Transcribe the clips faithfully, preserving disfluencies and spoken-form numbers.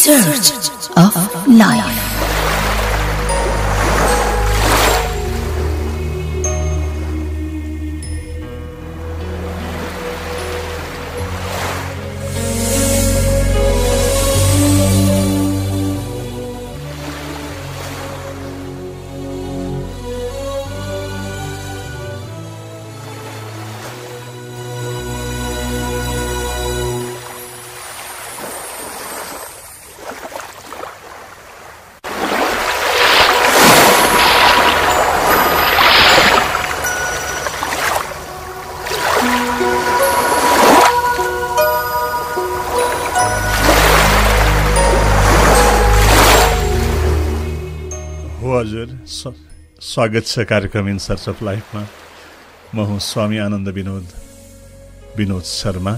search of life. हजुर, स्वागत छ कार्यक्रम इन सर्च अफ लाइफमा। म हुँ स्वामी आनन्द विनोद विनोद शर्मा।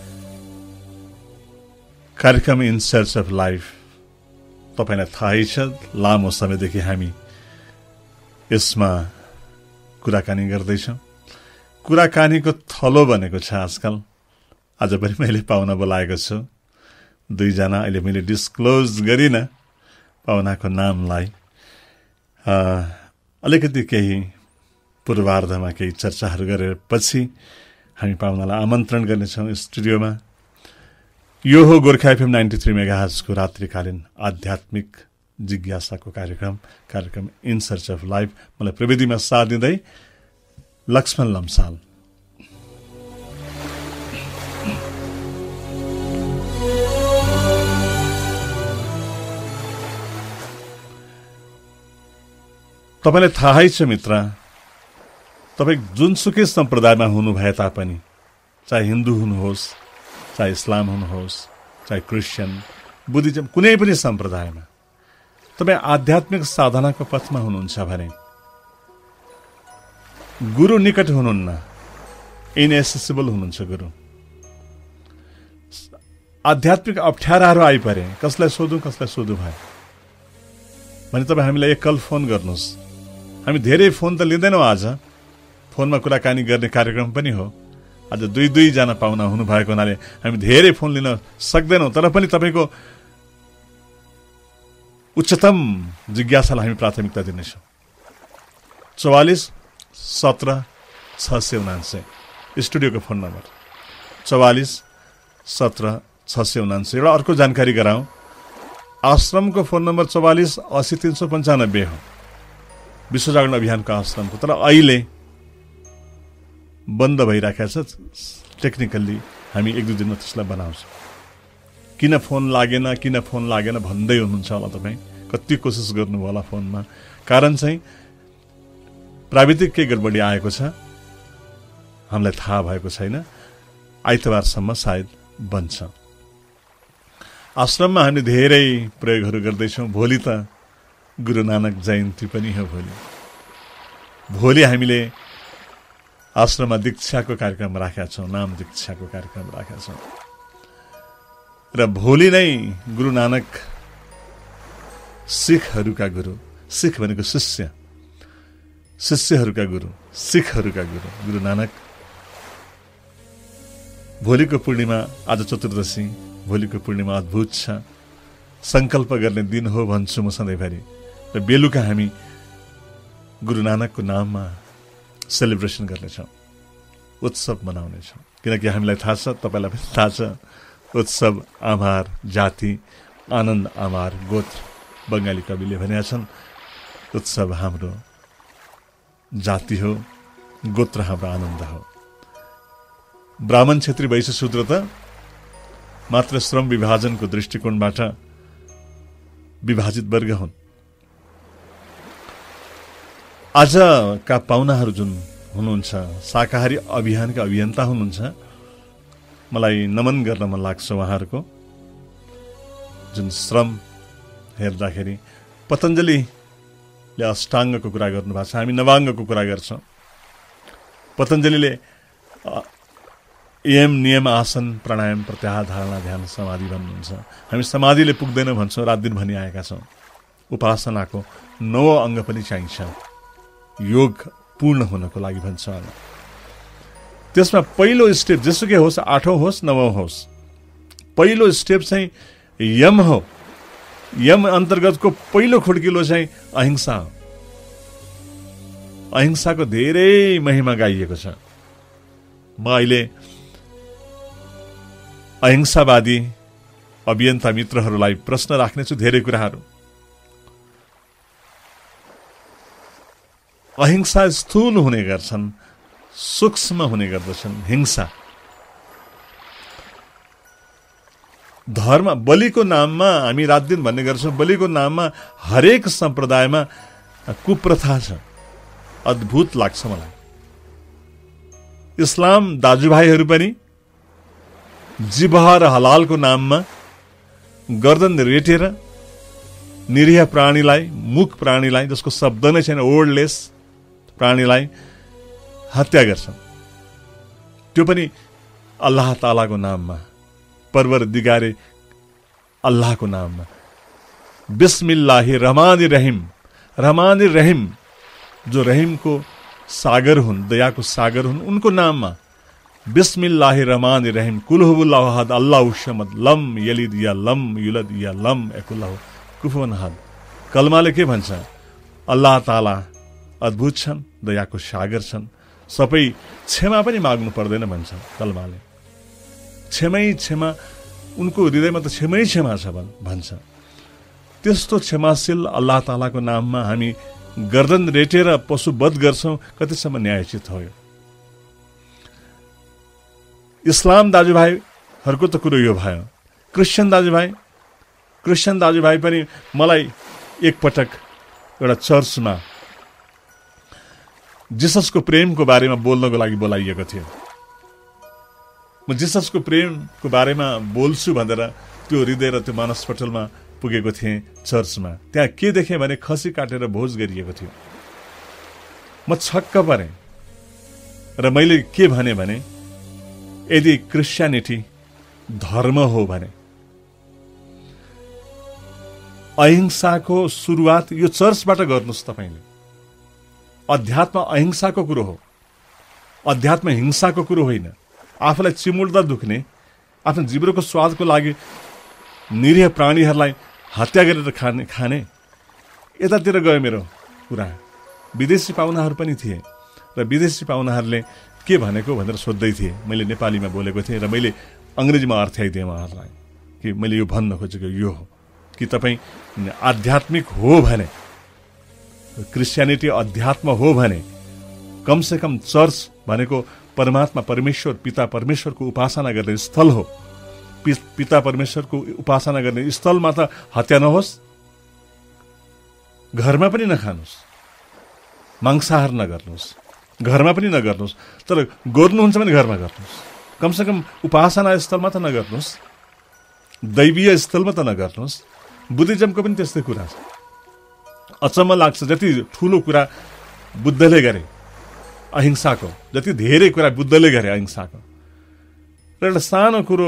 कार्यक्रम इन सर्च अफ लाइफ तपाईँलाई थाहै छ, लामो समयदेखि हामी यसमा कुराकानी गर्दैछौँ। कुराकानीको थलो बनेको छ आजकल। आज पनि मैले पाहुना बोलाएको छु, दुईजना। अहिले मैले डिस्क्लोज गरिनँ पाहुनाको नामलाई। अलिकति केही पूर्वार्धमा केही चर्चाहरू गरेर पछि हामी पाहुनालाई आमन्त्रण गर्नेछौँ स्टुडियोमा। यो हो गोर्खा एफएम नाइन्टी थ्री मेगाहर्जको रात्रिकालीन आध्यात्मिक जिज्ञासाको कार्यक्रम कार्यक्रम इन सर्च अफ लाइफ। मलाई प्रविधिमा साथ दिँदै लक्ष्मण लम्साल। तपाईलाई थाहै छ मित्र, तपाईँ जुनसुकै सम्प्रदायमा हुनुभए तापनि, चाहे हिन्दू हुनुहोस्, चाहे इस्लाम हुनुहोस्, चाहे क्रिस्चियन, बुद्धिज्म, कुनै पनि सम्प्रदायमा तपाईँ आध्यात्मिक साधनाको पथमा हुनुहुन्छ भने गुरु निकट हुनुहुन्न, इनएसेसिबल हुनुहुन्छ गुरु। आध्यात्मिक अप्ठ्याराहरू आइपरे, कसलाई सोधौँ कसलाई सोधौँ भयो भने तपाईँ हामीलाई एकल फोन गर्नुहोस्। हामी धेरै फोन त लिँदैनौँ, आज फोनमा कुराकानी गर्ने कार्यक्रम पनि हो। आज दुई दुईजना पाहुना हुनुभएको हुनाले हामी धेरै फोन लिन सक्दैनौँ, तर पनि तपाईँको उच्चतम जिज्ञासालाई हामी प्राथमिकता दिनेछौँ। चौवालिस सत्र छ सय उनान्सय स्टुडियोको फोन नम्बर चौवालिस सत्र छ सय उनान्सय। एउटा अर्को जानकारी गराउँ, आश्रमको फोन नम्बर चौवालिस असी तिन सौ पन्चानब्बे हो, विश्व जागरण अभियानको आश्रमको। तर अहिले बन्द भइराखेको छ, टेक्निकल्ली हामी एक दुई दिनमा त्यसलाई बनाउँछौँ। किन फोन लागेन किन फोन लागेन भन्दै हुनुहुन्छ होला तपाईँ, कति कोसिस गर्नुभयो होला फोनमा। कारण चाहिँ प्राविधिक केही गडबडी आएको छ, हामीलाई थाहा भएको छैन। आइतबारसम्म सायद बन्छ। आश्रममा हामी धेरै प्रयोगहरू गर्दैछौँ। भोलि त गुरु नानक जयन्ती पनि हो। भोलि भोलि हामीले आश्रममा दीक्षाको कार्यक्रम राखेका छौँ, नाम दीक्षाको कार्यक्रम राखेका छौँ। र भोलि नै गुरु नानक सिखहरूका गुरु, सिख भनेको शिष्य, शिष्यहरूका गुरु, सिखहरूका गुरु गुरु नानक। भोलिको पूर्णिमा, आज चतुर्दशी, भोलिको पूर्णिमा अद्भुत छ। संकल्प गर्ने दिन हो भन्छु म सधैँभरि। र बेलुका हामी गुरु नानकको नाममा सेलिब्रेसन गर्नेछौँ, उत्सव मनाउनेछौँ। किनकि हामीलाई थाहा छ, तपाईँलाई पनि थाहा छ, उत्सव आभार जाति, आनन्द आभार गोत्र। बङ्गाली कविले भनेका छन्, उत्सव हाम्रो जाति हो, गोत्र हाम्रो आनन्द हो। ब्राह्मण क्षेत्री वैश्य शूद्र त मात्र श्रम विभाजनको दृष्टिकोणबाट विभाजित वर्ग हुन्। आजका पाहुनाहरू जुन हुनुहुन्छ, शाकाहारी अभियानका अभियन्ता हुनुहुन्छ, मलाई नमन गर्न मन लाग्छ उहाँहरूको जुन श्रम हेर्दाखेरि। पतञ्जलिले अष्टाङ्गको कुरा गर्नुभएको छ, हामी नवाङ्गको कुरा गर्छौँ। पतञ्जलिले यम नियम आसन प्राणायाम प्रत्याहार धारणा ध्यान समाधि भन्नुहुन्छ। हामी समाधिले पुग्दैनौँ भन्छौँ, रात दिन भनिआएका छौँ। उपासनाको नौ अङ्ग पनि चाहिन्छ योग पूर्ण हुनको लागि भन्छ। त्यसमा पहिलो स्टेप जेसुकै होस्, आठौँ होस् नवौँ होस्, पहिलो स्टेप चाहिँ यम हो, यम अन्तर्गतको पहिलो खुड्किलो चाहिँ अहिंसा हो। अहिंसाको धेरै महिमा गाइएको छ। म अहिले अहिंसावादी अभियन्ता मित्रहरूलाई प्रश्न राख्नेछु धेरै कुराहरू। अहिंसा स्थूल हुने गर्छन्, सूक्ष्म हुने गर्दछन्। हिंसा धर्म बलिको नाममा हामी रात दिन भन्ने गर्छौँ। बलिको नाममा हरेक सम्प्रदायमा कुप्रथा छ। अद्भुत लाग्छ मलाई। इस्लाम दाजुभाइहरू पनि जिब्ह र हलालको नाममा गर्दन रेटेर निरीह प्राणीलाई, मुख प्राणीलाई, जसको शब्द नै छैन, वर्डलेस प्राणीलाई हत्या गर्छन्। त्यो पनि अल्लाह तालाको नाममा, परवरदिगारे अल्लाहको नाममा। बिस्मिल्लाहि रहमानिर रहीम, रहमानिर रहीम, जो रहीमको सागर हुन्, दयाको सागर हुन्, उनको नाममा बिस्मिल्लाहि रहमानिर रहीम। कुल हुवल्लाहु अहद, अल्लाहु समद, लम यलिद या लम युलद या लम यकुल लहु कुफुवन अहद। कलमाले के भन्छ? अल्लाह ताला अद्भुत छन्, दयाको सागर छन्, सबै क्षमा पनि माग्नु पर्दैन भन्छ कलमाले। क्षमै क्षमा, उनको हृदयमा त क्षमै क्षमा छ भन्छ। त्यस्तो क्षमाशील अल्लाह तालाको नाममा हामी गर्दन रेटेर पशुवध गर्छौँ। कतिसम्म न्यायोचित हो? इस्लाम दाजुभाइहरूको त कुरो यो भयो। क्रिस्चियन दाजुभाइ क्रिस्चियन दाजुभाइ पनि मलाई एकपटक एउटा चर्चमा जिससको प्रेमको बारेमा बोल्नको लागि बोलाइएको थियो। म जिससको प्रेमको बारेमा बोल्छु भनेर त्यो हृदय र त्यो मानसपटलमा पुगेको थिएँ चर्चमा। त्यहाँ के देखेँ भने खसी काटेर भोज गरिएको थियो। म छक्क परेँ र मैले के भने भने यदि क्रिस्चियनिटी धर्म हो भने अहिंसाको सुरुवात यो चर्चबाट गर्नुहोस्। तपाईँले अध्यात्म अहिंसाको कुरो हो, अध्यात्म हिंसाको कुरो होइन। आफूलाई चिमुल्दा दुख्ने, आफ्नो जिब्रोको स्वादको लागि निरीह प्राणीहरूलाई हत्या गरेर खाने खाने यतातिर गयो मेरो कुरा। विदेशी पाहुनाहरू पनि थिए र विदेशी पाहुनाहरूले के भनेको भनेर सोध्दै थिए। मैले नेपालीमा बोलेको थिएँ र मैले अङ्ग्रेजीमा अर्थ्याइदिएँ उहाँहरूलाई कि मैले यो भन्न खोजेको यो हो कि तपाईँ आध्यात्मिक हो भने, क्रिस्चियनिटी अध्यात्म हो भने, कमसेकम चर्च भनेको परमात्मा परमेश्वर पिता परमेश्वरको उपासना गर्ने स्थल हो। पिता परमेश्वरको उपासना गर्ने स्थलमा त हत्या नहोस्, घरमा पनि नखानुहोस्, मांसाहार नगर्नुहोस्, घरमा पनि नगर्नुहोस्। तर गर्नुहुन्छ भने घरमा गर्नुहोस्। कमसेकम उपासना स्थलमा त नगर्नुहोस्, दैवीय स्थलमा त नगर्नुहोस्। बुद्धिज्मको पनि त्यस्तै कुरा छ। अचम्म लाग्छ जति ठुलो कुरा बुद्धले गरे अहिंसाको, जति धेरै कुरा बुद्धले गरे अहिंसाको। र एउटा सानो कुरो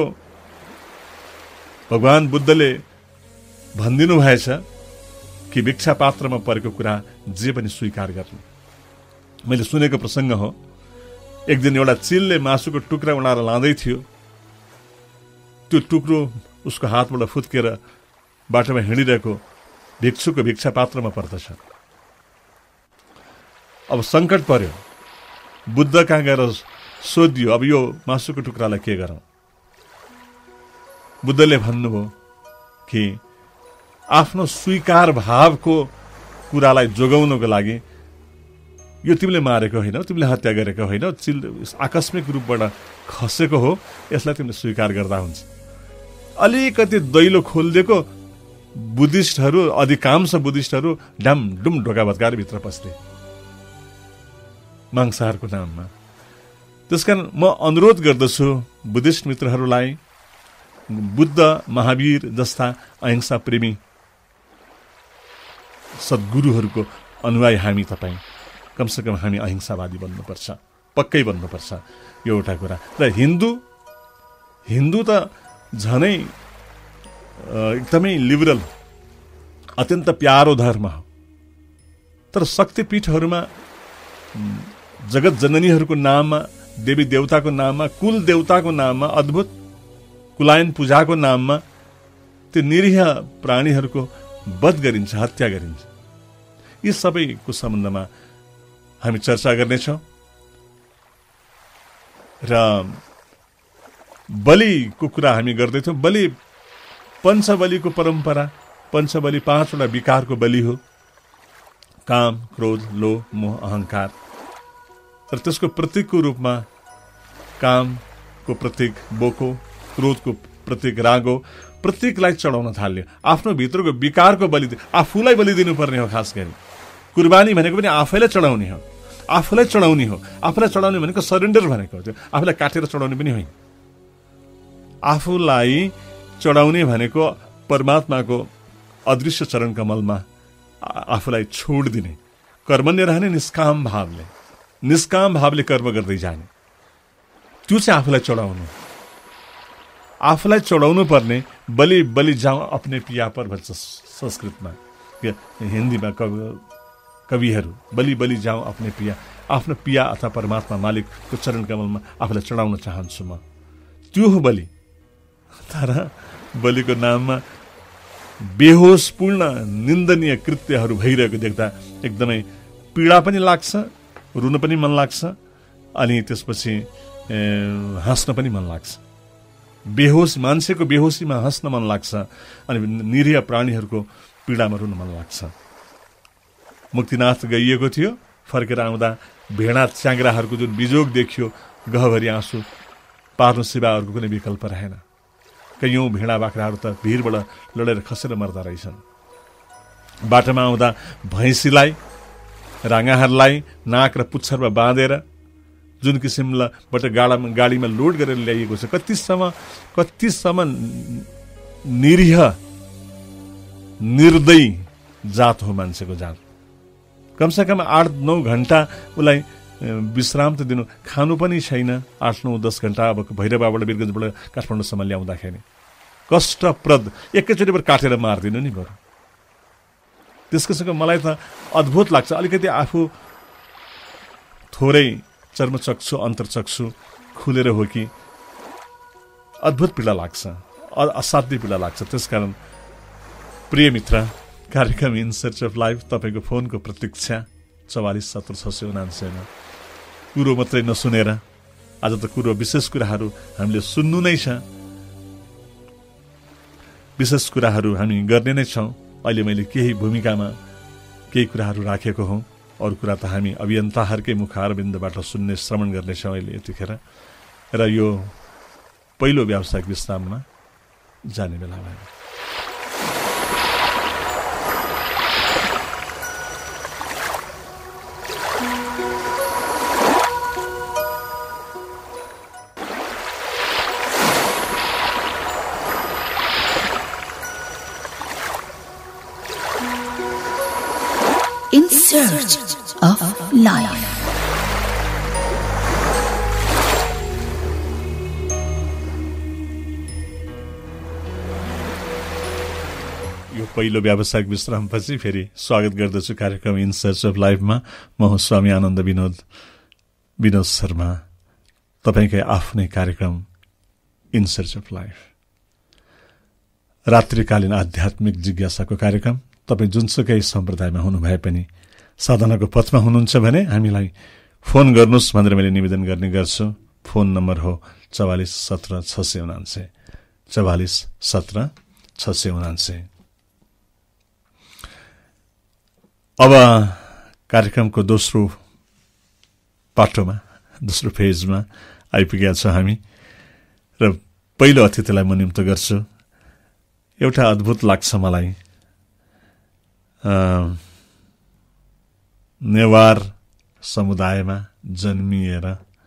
भगवान बुद्धले भनिदिनु भएछ कि भिक्षा पात्रमा परेको कुरा जे पनि स्वीकार गर्नु। मैले सुनेको प्रसङ्ग हो। एक दिन एउटा चिलले मासुको टुक्रा उडाएर लाँदै थियो। त्यो टुक्रो उसको हातबाट फुत्केर बाटोमा हिँडिरहेको भिक्षुको भिक्षा पात्रमा पर्दछ। अब सङ्कट पर्यो। बुद्ध कहाँ गएर सोधियो, अब यो मासुको टुक्रालाई के गरौँ? बुद्धले भन्नुभयो कि आफ्नो स्वीकार भावको कुरालाई जोगाउनको लागि यो तिमीले मारेको होइन, तिमीले हत्या गरेको होइन, चिल आकस्मिक रूपबाट खसेको हो, यसलाई तिमीले स्वीकार गर्दा हुन्छ। अलिकति दैलो खोलिदिएको बुद्धिस्टहरू, अधिकांश बुद्धिस्टहरू डाम डुम ढोका भत्काएर भित्र पस्थे मांसाहारको नाममा। त्यसकारण म अनुरोध गर्दछु बुद्धिस्ट मित्रहरूलाई, बुद्ध महावीर जस्ता अहिंसा प्रेमी सद्गुरुहरूको अनुयायी हामी तपाईँ कमसेकम हामी अहिंसावादी बन्नुपर्छ, पक्कै बन्नुपर्छ। यो एउटा कुरा। र हिन्दू हिन्दू त झनै एकदमै लिबरल, अत्यन्त प्यारो धर्म हो। तर शक्तिपीठहरूमा जगत जननीहरूको नाममा, देवी देवताको नाममा, कुल देवताको नाममा, अद्भुत कुलायन पूजाको नाममा त्यो निरीह प्राणीहरूको वध गरिन्छ, हत्या गरिन्छ। यी सबैको सम्बन्धमा हामी चर्चा गर्नेछौँ। र बलिको कुरा हामी गर्दैछौँ। बलि पञ्चबलिको परम्परा, पञ्चबलि पाँचवटा विकारको बलि हो, काम, क्रोध, लोभ, मोह, अहंकार। तर त्यसको प्रतीकको रूपमा कामको प्रतीक बोको, क्रोधको प्रतीक रागो, प्रतीकलाई चढाउन थाल्यो। आफ्नो भित्रको विकारको बलि, आफूलाई बलि दिनुपर्ने हो। खास गरी कुर्बानी भनेको पनि आफैलाई चढाउने हो, आफूलाई चढाउने हो। आफूलाई चढाउने भनेको सरेन्डर भनेको हो, त्यो आफूलाई काटेर चढाउने पनि होइन। आफूलाई चढाउने भनेको परमात्माको अदृश्य चरण कमलमा आफूलाई छोड दिने, कर्मण्य रहने निष्काम भावले, निष्काम भावले कर्म गर्दै जाने, त्यो चाहिँ आफूलाई चढाउनु। आफूलाई चढाउनु पर्ने बलि बलि जाउँ अपने पिया पर भन्छ संस्कृतमा, हिन्दीमा कवि कविहरू बलि बलि जाउँ अपने पिया, आफ्नो पिया अथवा परमात्मा मालिकको चरण कमलमा आफूलाई चढाउन चाहन्छु म, त्यो हो बलि। तर बलिको नाममा बेहोसपूर्ण निन्दनीय कृत्यहरू भइरहेको देख्दा एकदमै पीडा पनि लाग्छ, रुन पनि मन लाग्छ, अनि त्यसपछि हाँस्न पनि मन लाग्छ। बेहोस मान्छेको बेहोसीमा हाँस्न मन लाग्छ, अनि निरीह प्राणीहरूको पीडामा रुन मन लाग्छ। मुक्तिनाथ गइएको थियो, फर्केर आउँदा भेडा च्याङ्ग्राहरूको जुन बिजोग देखियो, गहभरि आँसु पार्नु सिवा अर्को कुनै विकल्प रहेन। कैयौँ भेडा बाख्राहरू त भिरबाट लडेर खसेर मर्दा रहेछन्। बाटोमा आउँदा भैँसीलाई, राँगाहरूलाई नाक र पुच्छरमा बाँधेर जुन किसिमबाट गाडामा गाडीमा लोड गरेर ल्याइएको छ, कतिसम्म कतिसम्म निरीह निर्दयी जात हो मान्छेको जात। कमसेकम आठ नौ घन्टा उसलाई विश्राम त दिनु, खानु पनि छैन। आठ नौ दस घन्टा अब भैरवाबाट वीरगन्जबाट काठमाडौँसम्म ल्याउँदाखेरि कष्टप्रद, एकैचोटिबाट काटेर मारिदिनु नि बरु। त्यसको मलाई त अद्भुत लाग्छ। अलिकति आफू थोरै चर्मचक्षु अन्तर्चक्षु खुलेर हो कि अद्भुत पीडा लाग्छ, असाध्य पीडा लाग्छ। त्यसकारण प्रिय मित्र, कार्यक्रम इन सर्च अफ लाइफ तपाईँको फोनको प्रतीक्षा चौवालिस सत्र छ सय उनान्सयमा। कुरो मात्रै नसुनेर, आज त कुरो विशेष कुराहरू हामीले सुन्नु नै छ, विशेष कुराहरू हामी गर्ने नै छौँ। अहिले मैले केही भूमिकामा केही कुराहरू राखेको हौँ, अरू कुरा त हामी अभियन्ताहरूकै मुखारबिन्दबाट सुन्ने श्रवण गर्नेछौँ अहिले यतिखेर। र यो पहिलो व्यावसायिक विश्राममा जाने बेलामा In search of life. यो पहिलो व्यावसायिक विश्रामपछि फेरि स्वागत गर्दछु कार्यक्रम इन सर्च अफ लाइफमा। म हो स्वामी आनन्द विनोद विनोद शर्मा, तपाईँकै आफ्नै कार्यक्रम इन सर्च अफ लाइफ, रात्रिकालीन आध्यात्मिक जिज्ञासाको कार्यक्रम। तपाईँ जुनसुकै सम्प्रदायमा हुनुभए पनि, साधनाको पथमा हुनुहुन्छ भने हामीलाई फोन गर्नुहोस् भनेर मैले निवेदन गर्ने गर्छु। फोन नम्बर हो चौवालिस सत्र छ सय उनान्सय, चौवालिस सत्र छ सय उनान्सय। अब कार्यक्रमको दोस्रो पाटोमा, दोस्रो फेजमा आइपुगेका छौँ हामी, र पहिलो अतिथिलाई म निम्त गर्छु। एउटा अद्भुत लाग्छ मलाई, नेवार समुदायमा जन्मिएर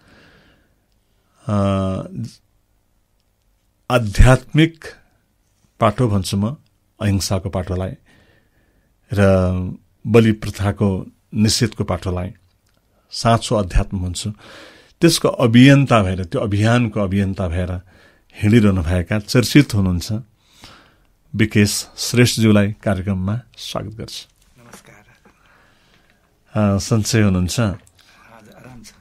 आध्यात्मिक पाटो भन्छु म, अहिंसाको पाटोलाई, र बलि प्रथाको निषेधको पाटोलाई साँचो अध्यात्म भन्छु। त्यसको अभियन्ता भएर, त्यो अभियानको अभियन्ता भएर हिँडिरहनु भएका चर्चित हुनुहुन्छ विकेश श्रेष्ठज्यूलाई कार्यक्रममा स्वागत गर्छु। नमस्कार। सन्चै हुनुहुन्छ? आराम छ।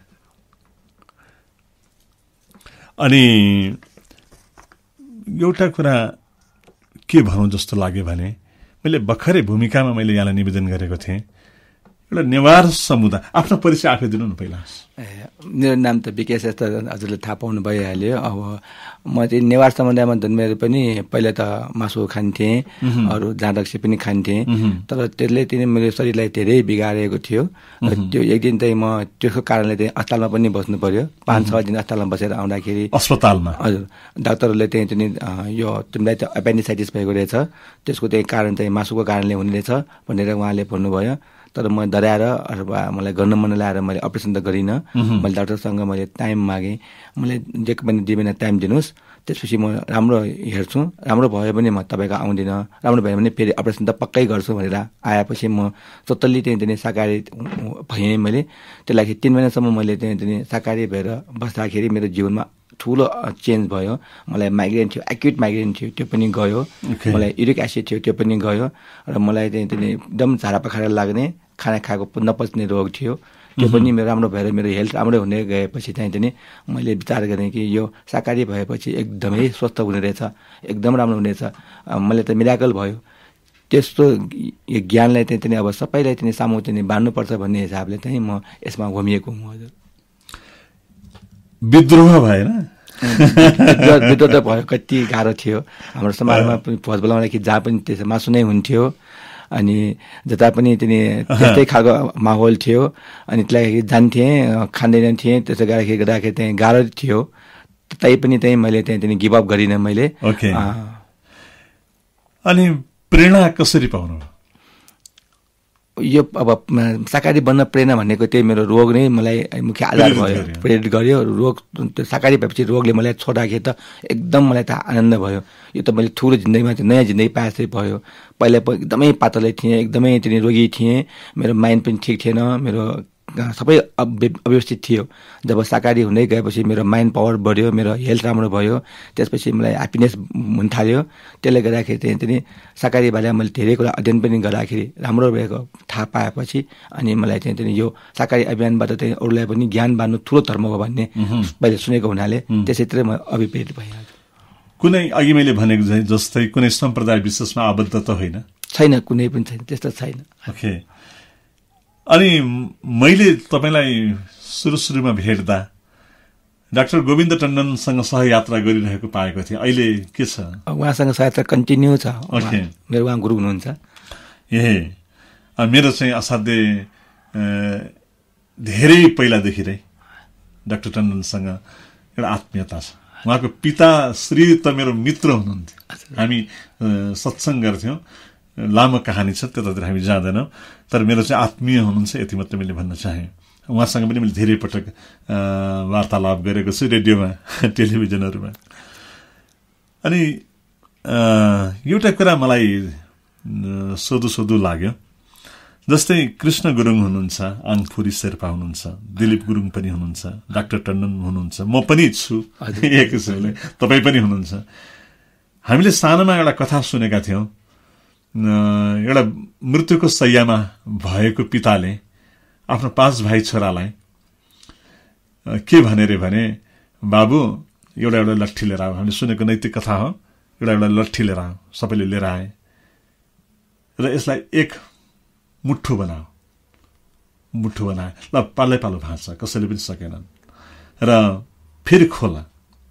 अनि एउटा कुरा के भनौँ जस्तो लाग्यो भने मैले भर्खरै भूमिकामा मैले यहाँलाई निवेदन गरेको थिएँ, एउटा नेवार समुदाय, आफ्नो परिचय आफै दिनु न पहिला। मेरो नाम त विकेश यस्तो हजुरले थाहा पाउनु भइहाल्यो। अब म चाहिँ नेवार समुदायमा जन्मेर पनि पहिला त मासु खान्थेँ, अरू जाँडक्सी पनि खान्थेँ, तर त्यसले चाहिँ मेरो शरीरलाई धेरै बिगारेको थियो। त्यो एक दिन चाहिँ म त्यसको कारणले चाहिँ अस्पतालमा पनि बस्नु पर्यो। पाँच छ दिन अस्पतालमा बसेर आउँदाखेरि अस्पतालमा हजुर डाक्टरहरूले चाहिँ चाहिँ यो तिमीलाई चाहिँ एपेन्डिसाइटिस भएको रहेछ, त्यसको चाहिँ कारण चाहिँ मासुको कारणले हुने रहेछ भनेर उहाँले भन्नुभयो। तर म डराएर अथवा मलाई गर्न मन लगाएर मैले अपरेसन त गरिनँ। मैले डाक्टरसँग मैले टाइम मागेँ, मैले जे पनि दुई महिना टाइम दिनुहोस्, त्यसपछि म राम्रो हेर्छु, राम्रो भयो भने म तपाईँको आउँदिनँ, राम्रो भयो भने फेरि अपरेसन त पक्कै गर्छु भनेर आएपछि म टोटल्ली त्यहाँ चाहिँ शाकाहारी भएँ। मैले त्यसलाई तिन महिनासम्म मैले त्यहाँ चाहिँ शाकाहारी भएर बस्दाखेरि मेरो जीवनमा ठुलो चेन्ज भयो। मलाई माइग्रेन थियो, एक्युट माइग्रेन थियो, त्यो पनि गयो। मलाई युरिक एसिड थियो, त्यो पनि गयो। र मलाई चाहिँ चाहिँ एकदम झाडा पखाएर लाग्ने, खाना खाएको नपच्ने रोग थियो, त्यो पनि मेरो राम्रो भएर मेरो हेल्थ राम्रो हुने गएपछि चाहिँ चाहिँ मैले विचार गरेँ कि यो शाकाहारी भएपछि एकदमै स्वस्थ हुने रहेछ, एकदम राम्रो हुनेछ। मलाई त मिराकल भयो। त्यस्तो ज्ञानलाई चाहिँ चाहिँ अब सबैलाई चाहिँ सामु चाहिँ बाँड्नुपर्छ भन्ने हिसाबले चाहिँ म यसमा घुमिएको हुँ। हजुर विद्रोह भएन? विद्रोह त भयो, कति गाह्रो थियो। हाम्रो समाजमा पनि फौज बोलाउँदाखेरि जहाँ पनि त्यसो मासु नै हुन्थ्यो, अनि जता पनि त्यही त्यस्तै खालको माहौल थियो। अनि त्यसलाई जान्थेँ, खाँदैन थिएँ, त्यसो गर्दाखेरि गर्दाखेरि त्यहाँ गाह्रो थियो। तै पनि त्यही मैले त्यहाँ त्यहाँ गिभअप गरिनँ मैले। अनि प्रेरणा कसरी पाउनु? यो अब शाकाहारी बन्न प्रेरणा भनेको त्यही मेरो रोग नै मलाई मुख्य आधार भयो, प्रेरित गर्यो। रोग शाकाहारी भएपछि रोगले मलाई छोड्दाखेरि त एकदम मलाई त आनन्द भयो। यो त मैले ठुलो जिन्दगीमा चाहिँ नयाँ जिन्दगी पाए जस्तै भयो। पहिला एकदमै पातलै थिएँ, एकदमै चाहिँ रोगी थिएँ, मेरो माइन्ड पनि ठिक थिएन, मेरो सबै अव्यवस्थित थियो। जब शाकाहारी हुँदै गएपछि मेरो माइन्ड पावर बढ्यो, मेरो हेल्थ राम्रो भयो, त्यसपछि मलाई ह्याप्पिनेस हुन थाल्यो। त्यसले गर्दाखेरि चाहिँ चाहिँ शाकाहारी बारे मैले धेरै कुरा अध्ययन पनि गर्दाखेरि राम्रो भएको थाहा पाएपछि अनि मलाई चाहिँ चाहिँ यो शाकाहारी अभियानबाट चाहिँ अरूलाई पनि ज्ञान बाँड्नु ठुलो धर्म हो भन्ने मैले सुनेको हुनाले त्यसैतिर म अभिप्रेरित भइहाल्छु। कुनै अघि मैले भनेको जस्तै कुनै सम्प्रदाय विशेषमा आबद्ध त होइन? छैन, कुनै पनि छैन, त्यस्तो छैन। ओके। अनि मैले तपाईँलाई सुरु सुरुमा भेट्दा डाक्टर गोविन्द टन्डनसँग सहयात्रा गरिरहेको पाएको थिएँ। अहिले के छ? उहाँसँग सहयात्रा कन्टिन्यू छ। मेरो उहाँ गुरु हुनुहुन्छ। ए मेरो चाहिँ असाध्यै धेरै पहिलादेखि नै डाक्टर टन्डनसँग एउटा आत्मीयता छ। उहाँको पिता श्री त मेरो मित्र हुनुहुन्थ्यो, हामी सत्सङ्ग गर्थ्यौँ। लामो कहानी छ, त्यतातिर हामी जाँदैनौँ, तर मेरो चाहिँ आत्मीय हुनुहुन्छ, यति मात्रै मैले भन्न चाहेँ। उहाँसँग पनि मैले धेरै पटक वार्तालाप गरेको छु, रेडियोमा, टेलिभिजनहरूमा। अनि एउटा कुरा मलाई सोधु सोधु लाग्यो, जस्तै कृष्ण गुरुङ हुनुहुन्छ, आङफुरी शेर्पा हुनुहुन्छ, दिलीप गुरुङ पनि हुनुहुन्छ, डाक्टर टन्डन हुनुहुन्छ, म पनि छु एक किसिमले, तपाईँ पनि हुनुहुन्छ। हामीले सानोमा एउटा कथा सुनेका थियौँ, एउटा मृत्युको शैय्यामा भएको पिताले आफ्नो पाँच भाइ छोरालाई के भने रे भने, बाबु एउटा एउटा लट्ठी लिएर आऊ। हामीले सुनेको नैतिक कथा हो। एउटा एउटा लट्ठी लिएर आऊ। सबैले लिएर आए र यसलाई एक मुठ्ठो बनाऊ। मुठ्ठो बनाए, ल पालै पालो भाँच्छ, कसैले पनि सकेनन्। र फेरि खोला।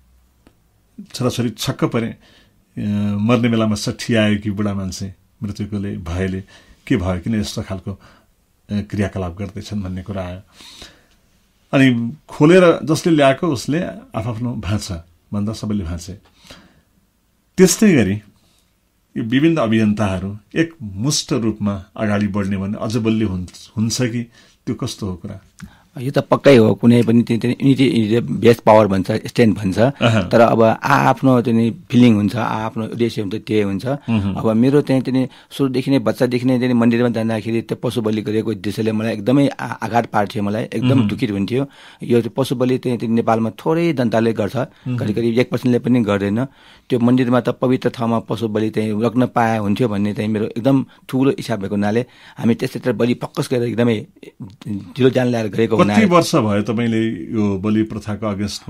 छोराछोरी छक्क परे। मर्ने बेलामा सठियायो कि बुढा मान्छे मृत्युकोले भएले के भयो, किन यस्तो खालको क्रियाकलाप गर्दैछन् भन्ने कुरा आयो। अनि खोलेर जसले ल्याएको उसले आफ्नो भाँच्छ भन्दा सबैले भाँचे। त्यस्तै गरी यो विभिन्न अभियन्ताहरू एक मुष्ट रूपमा अगाडि बढ्ने भने अझ बलियो हुन्छ कि त्यो कस्तो हो कुरा? यो त पक्कै हो। कुनै पनि युनिटी बेस्ट पावर भन्छ, स्ट्रेन्थ भन्छ। तर अब आफ्नो चाहिँ फिलिङ हुन्छ, आफ्नो उद्देश्य हुन्छ, त्यही हुन्छ। अब मेरो चाहिँ चाहिँ सुरुदेखि नै बच्चादेखि नै चाहिँ मन्दिरमा जाँदाखेरि त्यो पशु बलि गरेको उद्देश्यले मलाई एकदमै आघात पार्थ्यो, मलाई एकदम दुखित हुन्थ्यो। यो पशु बलि चाहिँ नेपालमा थोरै जनताले गर्छ, करिब करिब एक पर्सेन्टले पनि गर्दैन। त्यो मन्दिरमा त पवित्र ठाउँमा पशु बलि चाहिँ रोक्न पाए हुन्थ्यो भन्ने चाहिँ मेरो एकदम ठुलो इच्छा भएको हुनाले हामी त्यसतिर बलि फोकस गरेर एकदमै ढिलो जान ल्याएर गरेको। कति वर्ष भयो तपाईँले यो बलि प्रथाको अगेन्स्टमा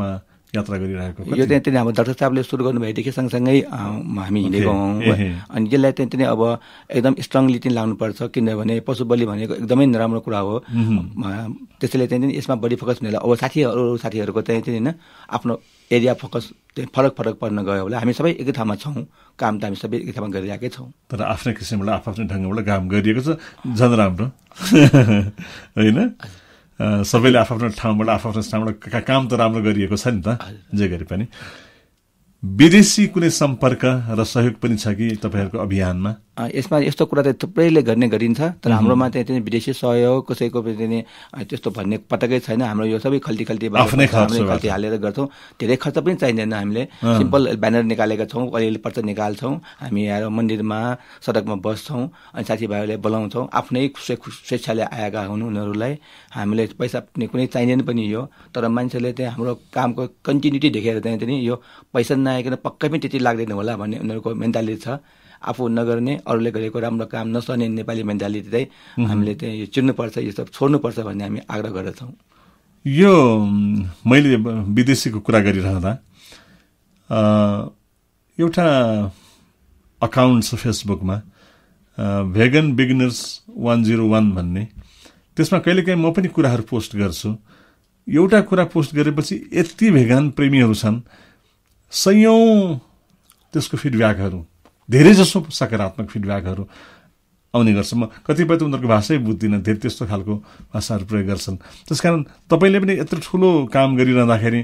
यात्रा गरिरहेको? यो चाहिँ त्यही हाम्रो डाक्टर साहबले सुरु गर्नुभएदेखि सँगसँगै हामी हिँडेको हौँ। अनि यसलाई चाहिँ त्यही अब एकदम स्ट्रङली चाहिँ लाग्नुपर्छ, किनभने पशु बलि भनेको एकदमै नराम्रो कुरा हो। त्यसैले चाहिँ यसमा बढी फोकस हुनेलाई अब साथीहरू साथीहरूको चाहिँ होइन आफ्नो एरिया फोकस चाहिँ फरक फरक पर्न गयो होला। हामी सबै एकै ठाउँमा छौँ, काम त हामी सबै एकै ठाउँमा गरिरहेकै छौँ। तर आफ्नै किसिमबाट आफ्नो ढङ्गबाट काम गरिएको छ, झन् राम्रो होइन? सबैले आफ्नो ठाउँबाट आफ्नो ठाउँबाट काम त राम्रो गरिएको छ नि त। जे गरे पनि विदेशी कुनै सम्पर्क र सहयोग पनि छ कि तपाईँहरूको अभियानमा? यसमा यस्तो कुरा चाहिँ थुप्रैले गर्ने गरिन्छ, तर हाम्रोमा चाहिँ विदेशी सहयोग कसैको पनि त्यस्तो भन्ने पटकै छैन। हाम्रो यो सबै खल्ती खल्ती आफ्नै खल्ती हालेर गर्छौँ। धेरै खर्च पनि चाहिँदैन। हामीले सिम्पल ब्यानर निकालेका छौँ, अलिअलि पर्चा निकाल्छौँ, हामी आएर मन्दिरमा सडकमा बस्छौँ, अनि साथीभाइहरूले बोलाउँछौँ। आफ्नै स्वेच्छाले आएका हुन् उनीहरूलाई हामीले पैसा कुनै चाहिँदैन पनि यो। तर मान्छेले चाहिँ हाम्रो कामको कन्टिन्युटी देखेर चाहिँ नि यो पैसा नआइकन पक्कै पनि त्यति लाग्दैन होला भन्ने उनीहरूको मेन्टालिटी छ। आफू नगर्ने, अरूले गरेको राम्रो काम नसर्ने नेपाली मेन्टालिटी चाहिँ हामीले चाहिँ यो चिन्नुपर्छ, यो सब छोड्नुपर्छ भन्ने हामी आग्रह गर्दछौँ। यो मैले विदेशीको कुरा गरिरहँदा एउटा अकाउन्ट छ फेसबुकमा, vegan beginners one zero one भन्ने। त्यसमा कहिलेकाहीँ म पनि कुराहरू पोस्ट गर्छु। एउटा कुरा पोस्ट गरेपछि यति भेगान प्रेमीहरू छन्, सयौँ त्यसको फिडब्याकहरू, धेरै जसो सकारात्मक फिडब्याकहरू आउने गर्छ। म कतिपय त उनीहरूको भाषै बुझ्दिनँ, धेरै त्यस्तो खालको भाषाहरू प्रयोग गर्छन्। त्यसकारण तपाईँले पनि यत्रो ठुलो काम गरिरहँदाखेरि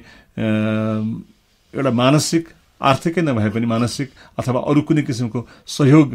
एउटा मानसिक, आर्थिकै नभए पनि मानसिक अथवा अरू कुनै किसिमको सहयोग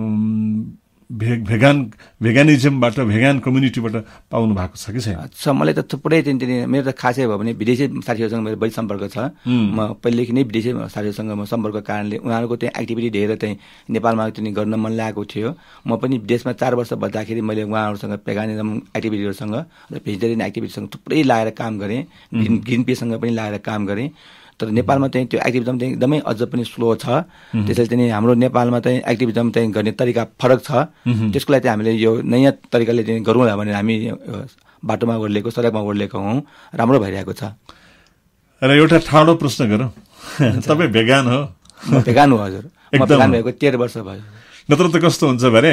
भे भेगान भेगानिजमबाट, भेगान कम्युनिटीबाट पाउनु भएको छ कि छैन? अच्छा, मलाई त थुप्रै चाहिँ मेरो त खासै भयो भने विदेशी साथीहरूसँग मेरो बढी सम्पर्क छ। म पहिलेदेखि नै विदेशी साथीहरूसँग म सम्पर्कको कारणले उनीहरूको चाहिँ एक्टिभिटी धेरै चाहिँ नेपालमा चाहिँ गर्न मन लागेको थियो। म पनि विदेशमा चार वर्ष बस्दाखेरि मैले उहाँहरूसँग भेगानिजम एक्टिभिटीहरूसँग र भेजिटेरियन एक्टिभिटीसँग थुप्रै लाएर काम गरेँ, ग्रिन पीसँग पनि लाएर काम गरेँ। तर नेपालमा चाहिँ त्यो एक्टिभिजम चाहिँ एकदमै अझ पनि स्लो छ। त्यसैले चाहिँ हाम्रो नेपालमा चाहिँ एक्टिभिजम चाहिँ गर्ने तरिका फरक छ। त्यसको लागि चाहिँ हामीले यो नयाँ तरिकाले चाहिँ गरौँला भनेर हामी बाटोमा ओर्लेको, सडकमा ओर्लेको हौँ। राम्रो भइरहेको छ। र एउटा ठाडो प्रश्न गरौँ, तपाईँ भेगान हो? म भेगान हो हजुर, म भेगान भएको तेह्र वर्ष भयो। नत्र त कस्तो हुन्छ भने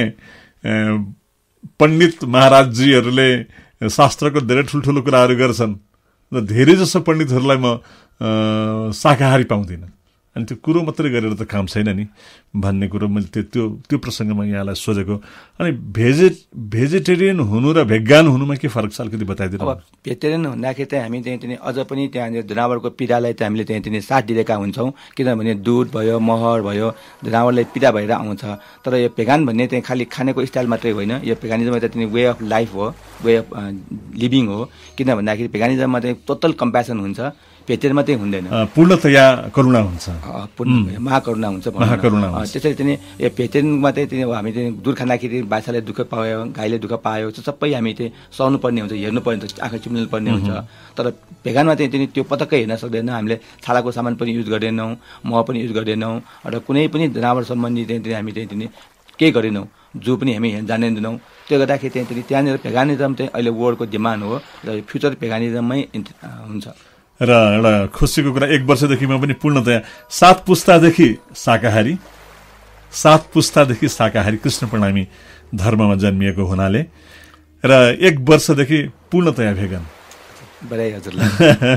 पण्डित महाराजजीहरूले शास्त्रको धेरै ठुल्ठुलो कुराहरू गर्छन् र धेरै जसो पण्डितहरूलाई म शाकाहारी पाउँदिनँ, अनि त्यो कुरो मात्रै गरेर त काम छैन नि भन्ने कुरो मैले त्यो त्यो त्यो प्रसङ्गमा यहाँलाई सोधेको। अनि भेजे भेजिटेरियन हुनु र भेगान हुनुमा के फरक छ अलिकति बताइदिनु। अब भेजिटेरियन हुँदाखेरि चाहिँ हामी चाहिँ चाहिँ अझ पनि त्यहाँनिर जनावरको पीडालाई चाहिँ हामीले चाहिँ चाहिँ साथ दिएका हुन्छौँ, किनभने दुध भयो, महर भयो, जनावरलाई पीडा भएर आउँछ। तर यो भेगान भन्ने चाहिँ खालि खानेको स्टाइल मात्रै होइन, यो भेगानिजममा चाहिँ वे अफ लाइफ हो, वे अफ लिभिङ हो। किन भन्दाखेरि भेगानिजममा चाहिँ टोटल कम्प्यासन हुन्छ, भेजिटेरियन मात्रै हुँदैन, पूर्णतया करुणा हुन्छ, पूर्ण महाकरुणा हुन्छ। त्यसरी चाहिँ यो भेजिटेरियनमा चाहिँ हामी चाहिँ दुध खाँदाखेरि बाछाले दुःख पायो, गाईले दुःख पायो, त्यो सबै हामी चाहिँ सहनु पर्ने हुन्छ, हेर्नु पर्ने हुन्छ, आँखा चिम्लिनु पर्ने हुन्छ। तर भेगानमा चाहिँ त्यो पटक्कै हेर्न सक्दैन। हामीले छालाको सामान पनि युज गर्दैनौँ, मह पनि युज गर्दैनौँ, र कुनै पनि जनावर सम्बन्धी चाहिँ हामी चाहिँ केही गरेनौँ, जो पनि हामी जान्दैनौँ। त्यो गर्दाखेरि चाहिँ त्यहाँनिर भेगानिजम चाहिँ अहिले वर्ल्डको डिमान्ड हो र फ्युचर भेगानिजममै हुन्छ। र एउटा खुसीको कुरा, एक वर्षदेखि म पनि पूर्णतया सात पुस्तादेखि शाकाहारी सात पुस्तादेखि शाकाहारी कृष्ण प्रणामी धर्ममा जन्मिएको हुनाले, र एक वर्षदेखि पूर्णतया भेगन। बधाई हजुरलाई।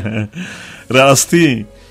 र अस्ति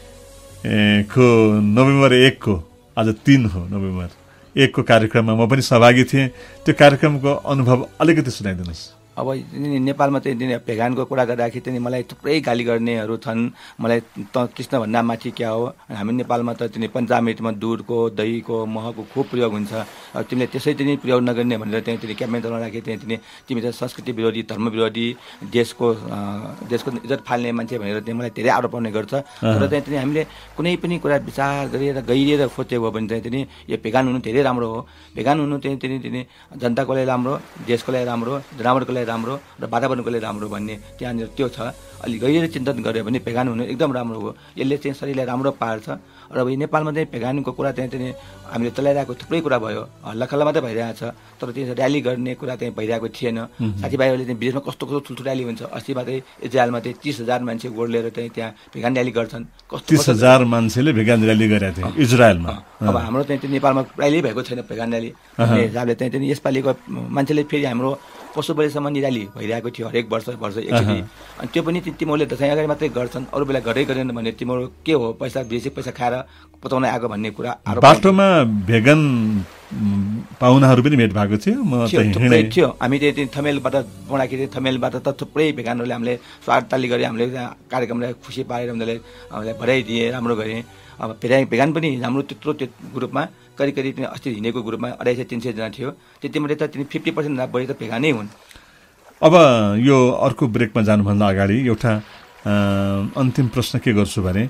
को नोभेम्बर एक को, आज तीन हो नोभेम्बर एक को कार्यक्रममा म पनि सहभागी थिएँ। त्यो कार्यक्रमको अनुभव अलिकति सुनाइदिनुहोस्। अब नेपालमा चाहिँ भेगानको कुरा गर्दाखेरि चाहिँ मलाई थुप्रै गाली गर्नेहरू छन्, मलाई त कृष्ण भन्दा माथि क्या हो। हामी नेपालमा त चाहिँ पञ्चामृतमा दुधको, दहीको, महको खुब प्रयोग हुन्छ। अब तिमीले त्यसै चाहिँ प्रयोग नगर्ने भनेर चाहिँ त्यो क्याम्पेन चलाउँदाखेरि चाहिँ तिमी तिमी चाहिँ संस्कृति विरोधी, धर्म विरोधी, देशको देशको इज्जत फाल्ने मान्छे भनेर चाहिँ मलाई धेरै आरोप आउने गर्छ। तर चाहिँ चाहिँ हामीले कुनै पनि कुरा विचार गरेर गहिरिएर खोज्यो भने चाहिँ चाहिँ यो भेगान हुनु धेरै राम्रो हो। भेगान हुनु चाहिँ चाहिँ जनताको लागि राम्रो, देशको लागि राम्रो, जनावरको लागि राम्रो र वातावरण कहिले राम्रो भन्ने त्यहाँनिर त्यो छ। अलि गहिरो चिन्तन गऱ्यो भने भेगान हुनु एकदम राम्रो हो। यसले चाहिँ शरीरलाई राम्रो पार्छ। र अब नेपालमा चाहिँ भेगानको कुरा चाहिँ चाहिँ हामीले चलाइरहेको थुप्रै कुरा भयो, हल्लाखल्ला मात्रै भइरहेको छ, तर त्यो र्याली गर्ने कुरा चाहिँ भइरहेको थिएन। साथीभाइहरूले चाहिँ विदेशमा कस्तो कस्तो ठुल्ठुलो र्याली हुन्छ। अस्ति मात्रै इजरायलमा चाहिँ तिस हजार मान्छे गोड लिएर चाहिँ त्यहाँ भेगान र्याली गर्छन्। कस्तो तिस हजार मान्छेले भेगान र्याली गरेका थिए इजरायलमा। अब हाम्रो चाहिँ नेपालमा प्रायः भएको छैन भेगान र्याली भन्ने हिसाबले चाहिँ चाहिँ यसपालिको मान्छेले फेरि हाम्रो पशु बलिसम्म र्याली भइरहेको थियो हरेक वर्ष वर्ष एकचोटि। अनि त्यो पनि तिमीहरूले दसैँ अगाडि मात्रै गर्छन्, अरू बेला गर्दै गरेन भने तिम्रो के हो, पैसा बेसी पैसा खाएर पताउन आएको भन्ने कुरा। बाटोमा भेगन पाहुनाहरू पनि भेट भएको थियो। म थुप्रै थियो। हामी चाहिँ थमेलबाट बढाखेरि थमेलबाट त थुप्रै भेगानहरूले हामीले स्वागतताली गरे, हामीले कार्यक्रमलाई खुसी पारेर उनीहरूले हामीलाई बधाई दिए, राम्रो गरे। अब भेगा भेगान पनि हाम्रो त्यत्रो त्यो ग्रुपमा करिब करिब अस्ति हिँडेको ग्रुपमा अढाई सय तिन सयजना थियो। त्यतिमध्ये त तिनी फिफ्टी पर्सेन्ट बढी त भेगानै हुन्। अब यो अर्को ब्रेकमा जानुभन्दा अगाडि एउटा अन्तिम प्रश्न के गर्छु भने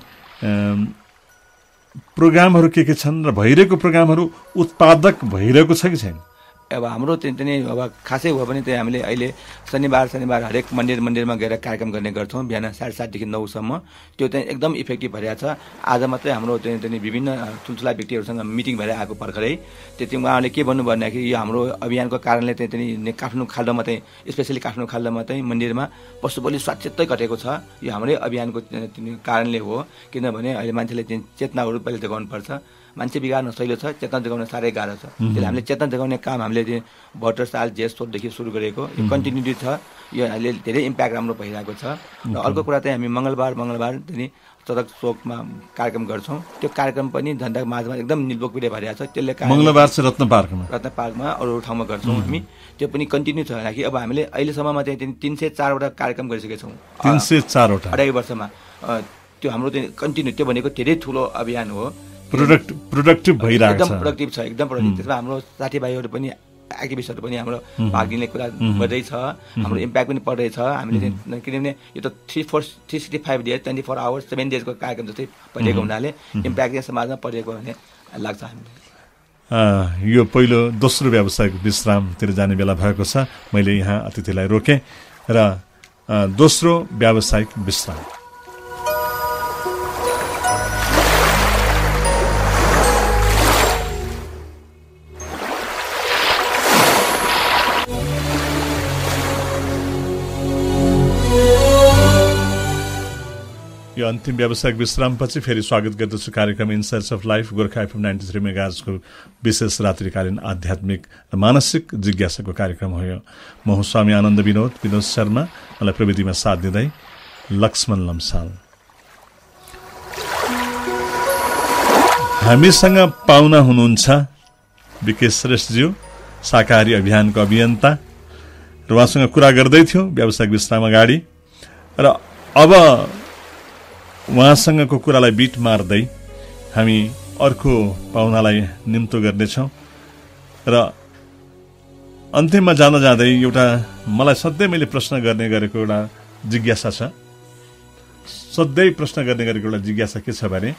प्रोग्रामहरू के के छन् र भइरहेको प्रोग्रामहरू उत्पादक भइरहेको छ कि छैन? अब हाम्रो चाहिँ चाहिँ अब खासै हो भने चाहिँ हामीले अहिले शनिबार शनिबार हरेक मन्दिर मन्दिरमा गएर कार्यक्रम गर्ने गर्छौँ बिहान साढे सातदेखि नौसम्म। त्यो चाहिँ एकदम इफेक्टिभ भइरहेको छ। आज मात्रै हाम्रो चाहिँ चाहिँ विभिन्न ठुल्ठुला व्यक्तिहरूसँग मिटिङ भएर आएको भर्खरै। त्यति उहाँहरूले के भन्नु भन्दाखेरि यो हाम्रो अभियानको कारणले चाहिँ चाहिँ काठमाडौँ खाल्डोमा चाहिँ स्पेसली काठमाडौँ खाल्डोमा चाहिँ मन्दिरमा पशु बलि स्वास्थ्य घटेको छ। यो हाम्रै अभियानको कारणले हो। किनभने अहिले मान्छेले चाहिँ चेतनाहरू पहिले जगाउनुपर्छ। मान्छे बिगार्न सहिलो छ, चेतना जगाउन साह्रै गाह्रो छ। त्यसले हामीले चेतना जगाउने काम हामीले चाहिँ भर्टर साल जेठदेखि सुरु गरेको यो कन्टिन्युटी छ। यो अहिले धेरै इम्प्याक्ट राम्रो भइरहेको छ। र अर्को कुरा चाहिँ हामी मङ्गलबार मङ्गलबार चाहिँ सडक चोकमा कार्यक्रम गर्छौँ। त्यो कार्यक्रम पनि जनताको माझमा एकदम निलबोकपिरे भइरहेको छ। त्यसले मङ्गलबार चाहिँ रत्न पार्कमा रत्न पार्कमा अरू ठाउँमा गर्छौँ हामी। त्यो पनि कन्टिन्यू छ। कि अब हामीले अहिलेसम्ममा चाहिँ तिन सय चारवटा कार्यक्रम गरिसकेका छौँ तिन सय चारवटा अढाई वर्षमा। त्यो हाम्रो चाहिँ कन्टिन्यू त्यो भनेको धेरै ठुलो अभियान हो। प्रोडक्ट प्रोडक्टिभ भइरहेको छ, एकदम प्रोडक्टिभ छ, एकदम प्रोडक्टिभ। त्यसमा हाम्रो साथीभाइहरू पनि एक्टिभिस्टहरू पनि हाम्रो भाग लिने कुरा बढ्दैछ। हाम्रो इम्प्याक्ट पनि पर्दैछ। हामीले किनभने यो त three four three sixty five days twenty four hours seven डेजको कार्यक्रम जस्तै भइरहेको हुनाले इम्प्याक्ट चाहिँ समाजमा परेको भन्ने लाग्छ हामीलाई। यो पहिलो दोस्रो व्यावसायिक विश्रामतिर जाने बेला भएको छ। मैले यहाँ अतिथिलाई रोकेँ र दोस्रो व्यावसायिक विश्राम। यो अन्तिम व्यावसायिक विश्रामपछि फेरि स्वागत गर्दछु कार्यक्रम in search of life Gorkha FM ninety three मेगाहर्जको विशेष रात्रिकालीन आध्यात्मिक र मानसिक जिज्ञासाको कार्यक्रम हो। यो म हुँ स्वामी आनन्द विनोद विनोद शर्मा। मलाई प्रविधिमा साथ दिँदै लक्ष्मण लम्साल। हामीसँग पाहुना हुनुहुन्छ विकेश श्रेष्ठज्यू, शाकाहारी अभियानको अभियन्ता, र उहाँसँग कुरा गर्दै थियौँ व्यावसायिक विश्राम अगाडि। र अब उहाँसँगको कुरालाई बिट मार्दै हामी अर्को पाहुनालाई निम्तो गर्नेछौँ। र अन्तिममा जाँदा जाँदै एउटा मलाई सधैँ मैले प्रश्न गर्ने गरेको एउटा जिज्ञासा छ। सधैँ प्रश्न गर्ने गरेको एउटा जिज्ञासा के छ भने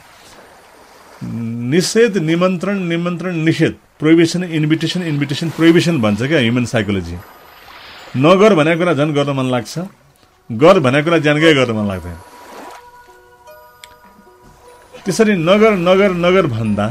निषेध निमन्त्रण निमन्त्रण निषेध प्रोहिबिसन इन्भिटेसन इन्भिटेसन प्रोहिबिसन भन्छ क्या ह्युमन साइकोलोजी। नगर भनेको कुरा झन् गर्न मन लाग्छ, गर भनेको कुरा ज्यानकै गर्न मन लाग्दैन। त्यसरी नगर नगर नगर भन्दा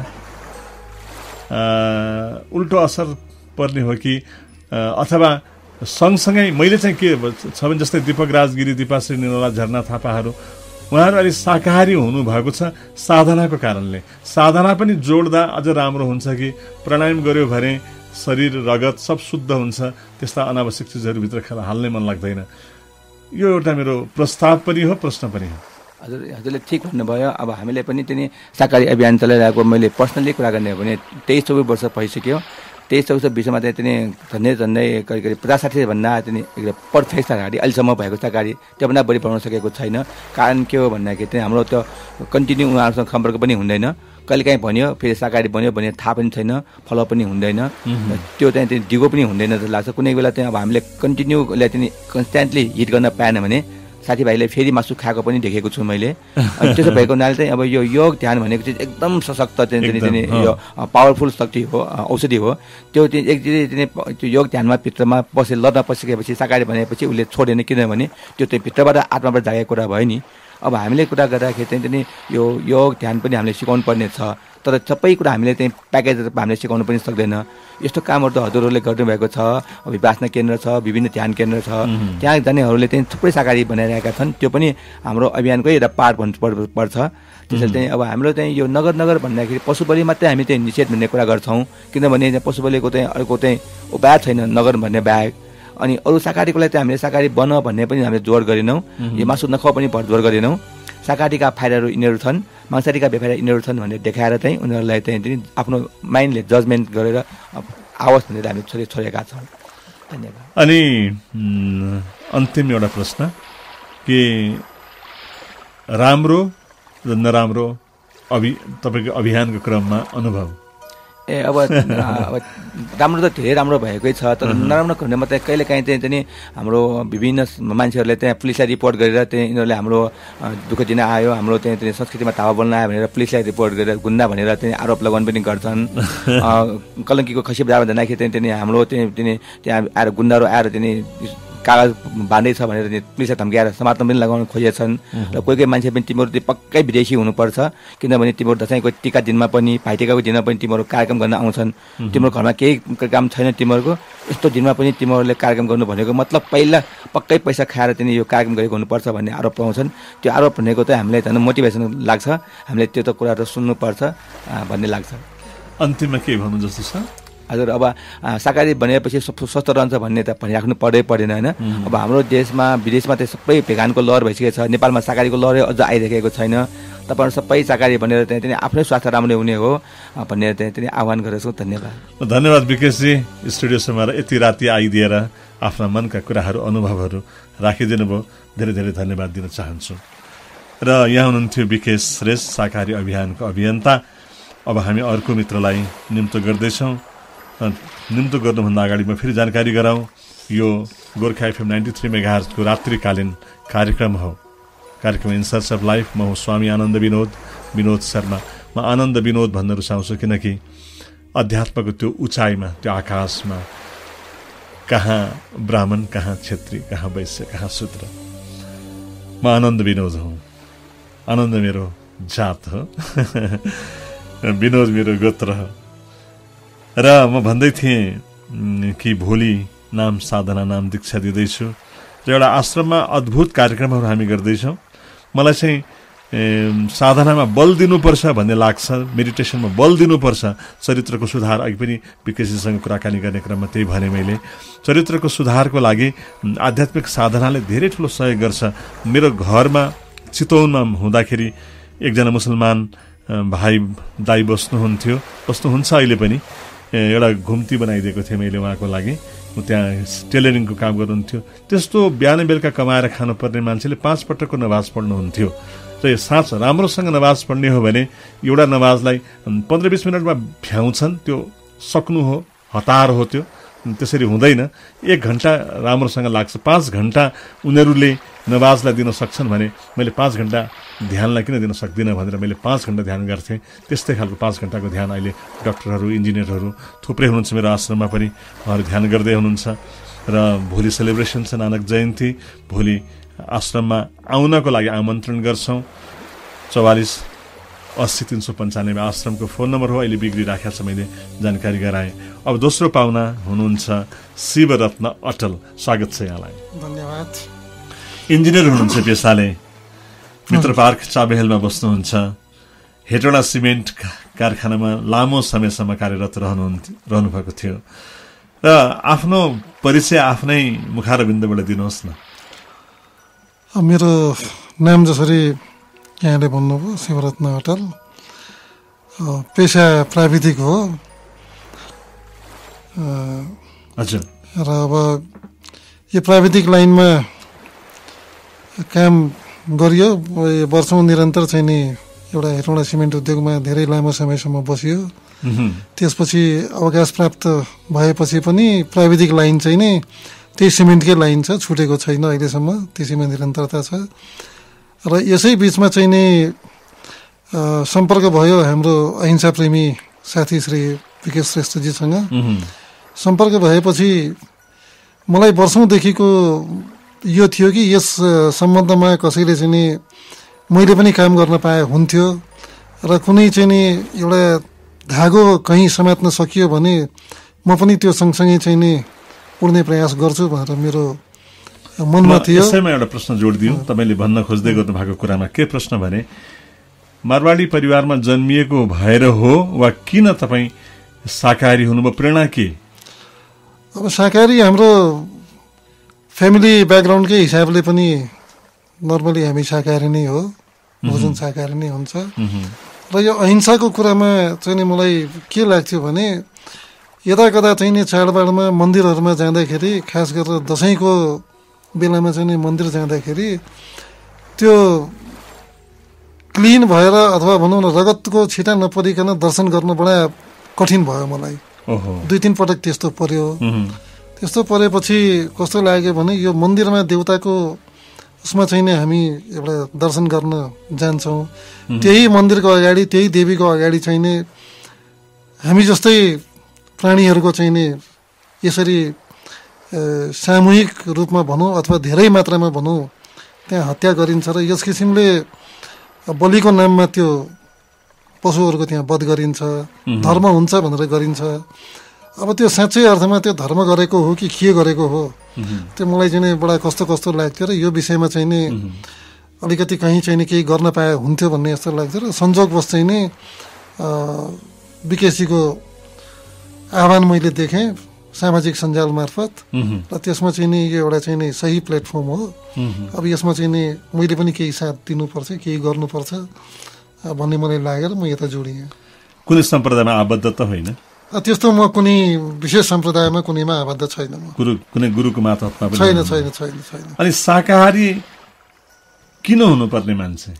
उल्टो असर पर्ने हो कि अथवा सँगसँगै मैले चाहिँ के छ भने जस्तै दीपक राजगिरी, दीपाश्री निरला, झरना थापाहरू उहाँहरू अहिले शाकाहारी हुनुभएको छ साधनाको कारणले। साधना पनि जोड्दा अझ राम्रो हुन्छ कि प्राणायाम गर्यो भने शरीर रगत सब शुद्ध हुन्छ। त्यस्ता अनावश्यक चिजहरूभित्र खेला हाल्नै मन लाग्दैन। यो एउटा मेरो प्रस्ताव पनि हो, प्रश्न पनि हो। हजुर हजुरले ठिक भन्नुभयो। अब हामीले पनि त्यही शाकाहारी अभियान चलाइरहेको मैले पर्सनली कुरा गर्ने हो भने तेइस चौबिस वर्ष भइसक्यो। तेइस चौबिस विषयमा चाहिँ त्यही झन्डै झन्डै करिब करिब पचास साठी भन्दा त्यही एकदम पर्फेक्ट शाकाहारी अहिलेसम्म भएको शाकाहारी त्योभन्दा बढी बनाउन सकेको छैन। कारण के हो भन्दाखेरि चाहिँ हाम्रो त्यो कन्टिन्यू उहाँहरूसँग सम्पर्क पनि हुँदैन। कहिलेकाहीँ भन्यो फेरि शाकाहारी बन्यो भने थाहा पनि छैन, फलो पनि हुँदैन। त्यो चाहिँ दिगो पनि हुँदैन जस्तो लाग्छ। कुनै बेला चाहिँ अब हामीले कन्टिन्यू उसलाई चाहिँ कन्सटेन्टली हिट गर्न पाएन भने साथीभाइले फेरि मासु खाएको पनि देखेको छु मैले। अनि त्यसो भएको हुनाले चाहिँ अब यो योग ध्यान भनेको चाहिँ एकदम सशक्त चाहिँ यो पावरफुल शक्ति हो, औषधि हो। त्यो चाहिँ एक त्यो योग ध्यानमा भित्रमा पसे लड्न पसिसकेपछि शाकाहारी भनेपछि उसले छोडेन, किनभने त्यो चाहिँ भित्रबाट आत्माबाट जागेको कुरा भयो नि। अब हामीले कुरा गर्दाखेरि चाहिँ यो योग ध्यान पनि हामीले सिकाउनु पर्ने छ, तर सबै कुरा हामीले चाहिँ प्याकेज हामीले सिकाउनु पनि सक्दैन। यस्तो कामहरू त हजुरहरूले गर्नुभएको छ, विपासना केन्द्र छ, विभिन्न ध्यान केन्द्र छ, त्यहाँ जानेहरूले चाहिँ थुप्रै शाकाहारी बनाइरहेका छन्। त्यो पनि हाम्रो अभियानकै एउटा पार्ट भन्नु पर्छ। त्यसैले चाहिँ अब हाम्रो चाहिँ यो नगर नगर भन्दाखेरि पशु बलि मात्रै हामी चाहिँ निषेध भन्ने कुरा गर्छौँ, किनभने पशु बलिको चाहिँ अर्को चाहिँ उपाय छैन नगर भन्ने बाहेक। अनि अरू शाकाहारीको लागि चाहिँ हामीले शाकाहारी बन भन्ने पनि हामीले जोड गरेनौँ, यो मासु नखाऊ पनि भर जोड गरेनौँ। शाकाहारीका फाइदाहरू यिनीहरू छन्, मांसाहारीका बेफाइदा यिनीहरू छन् भनेर देखाएर चाहिँ उनीहरूलाई चाहिँ आफ्नो माइन्डले जजमेन्ट गरेर आओस् भनेर हामी छोडे छोडेका छौँ। धन्यवाद। अनि अन्तिम एउटा प्रश्न के राम्रो र नराम्रो अभि तपाईँको अभियानको क्रममा अनुभव? ए अब राम्रो त धेरै राम्रो भएकै छ, तर नराम्रो खण्डमा चाहिँ कहिले काहीँ चाहिँ चाहिँ हाम्रो विभिन्न मान्छेहरूले त्यहाँ पुलिसलाई रिपोर्ट गरेर चाहिँ यिनीहरूले हाम्रो दुःख दिन आयो, हाम्रो त्यहाँ चाहिँ संस्कृतिमा धावा बोल्न आयो भनेर पुलिसलाई रिपोर्ट गरेर गुन्डा भनेर चाहिँ आरोप लगाउनु पनि गर्छन्। कलङ्कीको खसी बजार भन्दाखेरि चाहिँ चाहिँ हाम्रो चाहिँ त्यहाँ आएर गुन्डाहरू आएर चाहिँ कागज बाँध्दैछ भनेर पुलिसलाई धम्काएर समात्न पनि लगाउन खोजेछन्। र कोही कोही मान्छे पनि तिमीहरू चाहिँ पक्कै विदेशी हुनुपर्छ, किनभने तिमीहरू दसैँको टिका दिनमा पनि भाइटिकाको दिनमा पनि तिमीहरू कार्यक्रम गर्न आउँछन्, तिम्रो घरमा केही काम छैन तिमीहरूको, यस्तो दिनमा पनि तिमीहरूले कार्यक्रम गर्नु भनेको मतलब पहिला पक्कै पैसा खाएर तिनी यो कार्यक्रम गरेको हुनुपर्छ भन्ने आरोप पाउँछन्। त्यो आरोप भनेको चाहिँ हामीलाई झन् मोटिभेसन लाग्छ, हामीले त्यो त कुराहरू सुन्नुपर्छ भन्ने लाग्छ। अन्तिममा के भन्नु जस्तो छ? हजुर, अब शाकाहारी बनेपछि स्वस्थ रहन्छ भन्ने त भनिराख्नु पर्दै पर्दैन होइन। अब हाम्रो देशमा विदेशमा त सबै भेगानको लहर भइसकेको छ, नेपालमा शाकाहारीको लहरै अझ आइरहेको छैन। तपाईँहरू सबै शाकाहारी बनेर त्यहाँ चाहिँ आफ्नै स्वास्थ्य राम्रो हुने हो भनेर त्यहाँ चाहिँ आह्वान गरेको छु। धन्यवाद। धन्यवाद विकेशजी, स्टुडियोसम्म यति राति आइदिएर आफ्ना मनका कुराहरू अनुभवहरू राखिदिनु भयो, धेरै धेरै धन्यवाद दिन चाहन्छु। र यहाँ हुनुहुन्थ्यो विकेश श्रेष्ठ, शाकाहारी अभियानको अभियन्ता। अब हामी अर्को मित्रलाई निम्तो गर्दैछौँ। निम्तो गर्नुभन्दा अगाडि म फेरि जानकारी गराउँ, यो गोर्खा एफएम नाइन्टी थ्री मेगाहर्जको रात्रिकालीन कार्यक्रम हो, कार्यक्रम इन सर्च अफ लाइफ। म हो स्वामी आनन्द विनोद विनोद शर्मा। म आनन्द विनोद भन्न रुचाउँछु, किनकि अध्यात्मको त्यो उचाइमा, त्यो आकाशमा कहाँ ब्राह्मण, कहाँ क्षेत्री, कहाँ वैश्य, कहाँ शूद्र, म आनन्द विनोद हुँ। आनन्द मेरो जात हो, विनोद मेरो गोत्र हो। र म भन्दै थिएँ कि भोलि नाम साधना नाम दीक्षा दिँदैछु र एउटा आश्रममा अद्भुत कार्यक्रमहरू हामी गर्दैछौँ। मलाई चाहिँ साधनामा बल दिनुपर्छ भन्ने लाग्छ, मेडिटेसनमा बल दिनुपर्छ, चरित्रको सुधार। अघि पनि विकेशजीसँग कुराकानी गर्ने क्रममा त्यही भने मैले, चरित्रको सुधारको लागि आध्यात्मिक साधनाले धेरै ठुलो सहयोग गर्छ। मेरो घरमा चितवनमा हुँदाखेरि एकजना मुसलमान भाइ दाई बस्नुहुन्थ्यो, बस्नुहुन्छ अहिले पनि। एउटा घुम्ती बनाइदिएको थिएँ मैले उहाँको लागि, त्यहाँ टेलरिङको काम गर्नुहुन्थ्यो। त्यस्तो बिहान बेलुका कमाएर खानुपर्ने मान्छेले पाँच पटकको नमाज पढ्नुहुन्थ्यो। र यो साँच राम्रोसँग नमाज पढ्ने हो भने एउटा नमाजलाई पन्ध्र बिस मिनटमा भ्याउँछन्, त्यो सक्नु हो, हतार हो, त्यो त्यसरी हुँदैन। एक घन्टा राम्रोसँग लाग्छ। पाँच घन्टा उनीहरूले नमाजलाई दिन सक्छन् भने मैले पाँच घन्टा ध्यानलाई किन दिन सक्दिनँ भनेर मैले पाँच घन्टा ध्यान गर्थेँ। त्यस्तै खालको पाँच घन्टाको ध्यान अहिले डक्टरहरू, इन्जिनियरहरू थुप्रै हुनुहुन्छ मेरो आश्रममा पनि, उहाँहरू ध्यान गर्दै हुनुहुन्छ। र भोलि सेलिब्रेसन छ नानक जयन्ती, भोलि आश्रममा आउनको लागि आमन्त्रण गर्छौँ। चौवालिस अस्सी तिन सौ पन्चानब्बे आश्रमको फोन नम्बर हो, अहिले बिग्रिराखेको छ, मैले जानकारी गराएँ। अब दोस्रो पाहुना हुनुहुन्छ शिवरत्न अटल, स्वागत छ यहाँलाई। धन्यवाद। इन्जिनियर हुनुहुन्छ पेसाले, मित्र पार्क चाबेहेलमा बस्नुहुन्छ, हेटौडा सिमेन्ट कारखानामा लामो समयसम्म कार्यरत रहनुहुन्थ्यो रहनुभएको थियो। र आफ्नो परिचय आफ्नै मुखारबिन्दबाट दिनुहोस् न। मेरो नाम जसरी यहाँले भन्नुभयो शिवरत्न अटल, पेसा प्राविधिक हो। हजुर। र अब यो प्राविधिक लाइनमा काम गरियो, वर्षौँ निरन्तर चाहिँ नि एउटा हेटौँडा सिमेन्ट उद्योगमा धेरै लामो समयसम्म बसियो। त्यसपछि अवकाश प्राप्त भएपछि पनि प्राविधिक लाइन चाहिँ नि त्यही सिमेन्टकै लाइन छ, छुटेको छैन अहिलेसम्म, त्यसैमा निरन्तरता छ। र यसै बिचमा चाहिँ नि सम्पर्क भयो हाम्रो अहिंसा प्रेमी साथी श्री विकेश श्रेष्ठजीसँग। सम्पर्क भएपछि मलाई वर्षौँदेखिको यो थियो कि यस सम्बन्धमा कसैले चाहिँ नि मैले पनि काम गर्न पाए हुन्थ्यो र कुनै चाहिँ नि एउटा धागो कहीँ समात्न सकियो भने म पनि त्यो सँगसँगै चाहिँ नि उड्ने प्रयास गर्छु भनेर मेरो मनमा थियो। यसैमा एउटा प्रश्न जोडिदिउँ, तपाईँले भन्न खोज्दै गर्नु भएको कुरामा के प्रश्न भने मारवाडी परिवारमा जन्मिएको भएर हो वा किन तपाईँ शाकाहारी हुनुभयो, प्रेरणा के? अब शाकाहारी हाम्रो फ्यामिली ब्याकग्राउन्डकै हिसाबले पनि नर्मली हामी शाकाहारी नै हो, भोजन शाकाहारी नै हुन्छ। र यो अहिंसाको कुरामा चाहिँ नि मलाई के लाग्थ्यो भने यता कता चाहिँ नि चाडबाडमा मन्दिरहरूमा जाँदाखेरि, खास गरेर दसैँको बेलामा चाहिँ नि मन्दिर जाँदाखेरि त्यो क्लिन भएर अथवा भनौँ न रगतको छिटा नपरिकन दर्शन गर्न बडा कठिन भयो मलाई। दुई तिन पटक त्यस्तो पर्यो। त्यस्तो परेपछि कस्तो लाग्यो भने यो मन्दिरमा देउताको उसमा चाहिँ नि हामी एउटा दर्शन गर्न जान्छौँ, त्यही मन्दिरको अगाडि त्यही देवीको अगाडि चाहिँ नि हामी जस्तै प्राणीहरूको चाहिँ नि यसरी सामूहिक रूपमा भनौँ अथवा धेरै मात्रामा भनौँ त्यहाँ हत्या गरिन्छ र यस किसिमले बलिको नाममा त्यो पशुहरूको त्यहाँ वध गरिन्छ, धर्म हुन्छ भनेर गरिन्छ। अब त्यो साँच्चै अर्थमा त्यो धर्म गरेको हो कि के गरेको हो, त्यो मलाई चाहिँ नि बडा कस्तो कस्तो लाग्थ्यो र यो विषयमा चाहिँ नि अलिकति कहीँ चाहिँ नि केही गर्न पाए हुन्थ्यो भन्ने जस्तो लाग्थ्यो। र संजोगवश चाहिँ नि विकेशजीको आह्वान मैले देखेँ सामाजिक सञ्जाल मार्फत र त्यसमा चाहिँ नि यो एउटा चाहिँ नि सही प्लेटफर्म हो। अब यसमा चाहिँ नि मैले पनि केही साथ दिनुपर्छ, केही गर्नुपर्छ भन्ने मलाई लागेर म यता जोडिएँ। कुनै सम्प्रदायमा आबद्ध त होइन? त्यस्तो म कुनै विशेष सम्प्रदायमा कुनैमा आबद्ध छैन। म गुरु कुनै गुरुको मातहतमा पनि छैन छैन छैन छैन। अनि शाकाहारी किन हुनुपर्ने मान्छे?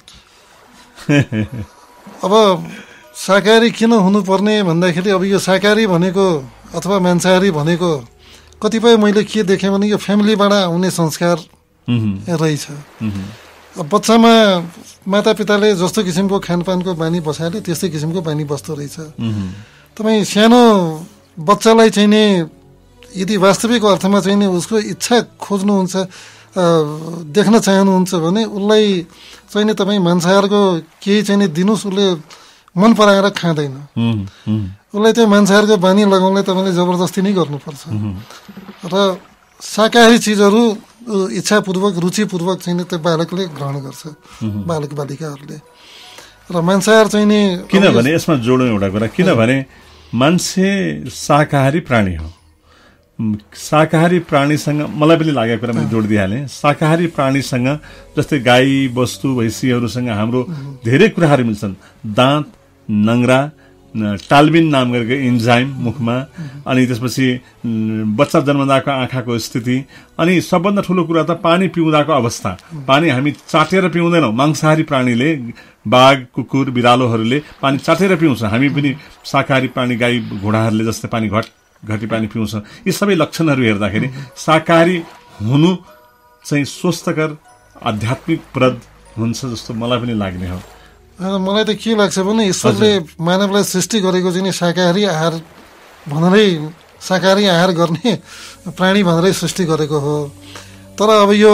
अब शाकाहारी किन हुनुपर्ने भन्दाखेरि अब यो शाकाहारी भनेको अथवा मांसाहारी भनेको कतिपय मैले के देखेँ भने यो फ्यामिलीबाट आउने संस्कार रहेछ। अब बच्चामा मातापिताले जस्तो किसिमको खानपानको बानी बसाले त्यस्तै किसिमको बानी बस्दो रहेछ। तपाईँ सानो बच्चालाई चाहिँ नि यदि वास्तविक अर्थमा चाहिँ नि उसको इच्छा खोज्नुहुन्छ, देख्न चाहनुहुन्छ भने उसलाई चाहिँ नि तपाईँ मांसाहारको केही चाहिँ नि दिनुहोस्, उसले मन पराएर खाँदैन। उसलाई त्यो मांसाहारको बानी लगाउनलाई तपाईँले जबरजस्ती नै गर्नुपर्छ। र शाकाहारी चिजहरू इच्छापूर्वक रुचिपूर्वक चाहिँ नि त्यो बालकले ग्रहण गर्छ, बालक बालिकाहरूले। र मांसाहार चाहिँ नि किनभने यसमा जोडौँ एउटा कुरा, किनभने मान्छे शाकाहारी प्राणी हो। शाकाहारी प्राणीसँग मलाई पनि लागेको कुरा मैले जोड दिइहालेँ। शाकाहारी प्राणीसँग जस्तै गाई वस्तु भैँसीहरूसँग हाम्रो धेरै कुराहरू मिल्छन्। दाँत, नङ्ग्रा, टाल्बिन नाम गरेको इन्जाइम मुखमा, अनि त्यसपछि बच्चा जन्मदाको आँखाको स्थिति, अनि सबभन्दा ठुलो कुरा त पानी पिउँदाको अवस्था। पानी हामी चाटेर पिउँदैनौँ, मांसाहारी प्राणीले, बाघ, कुकुर, बिरालोहरूले पानी चाटेर पिउँछ। हामी पनि शाकाहारी प्राणी गाई घोडाहरूले जस्तै पानी घट घटी पानी पिउँछ। यी सबै लक्षणहरू हेर्दाखेरि शाकाहारी हुनु चाहिँ स्वस्थकर आध्यात्मिकप्रद हुन्छ जस्तो मलाई पनि लाग्ने हो। मलाई त के लाग्छ भने ईश्वरले मानवलाई सृष्टि गरेको चाहिँ नि शाकाहारी आहार भनेरै, शाकाहारी आहार गर्ने प्राणी भनेरै सृष्टि गरेको हो। तर अब यो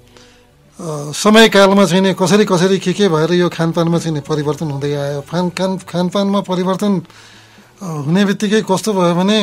समयकालमा चाहिँ नि कसरी कसरी के के भएर यो खानपानमा चाहिँ नि परिवर्तन हुँदै आयो। खान खान खानपानमा परिवर्तन हुने बित्तिकै कस्तो भयो भने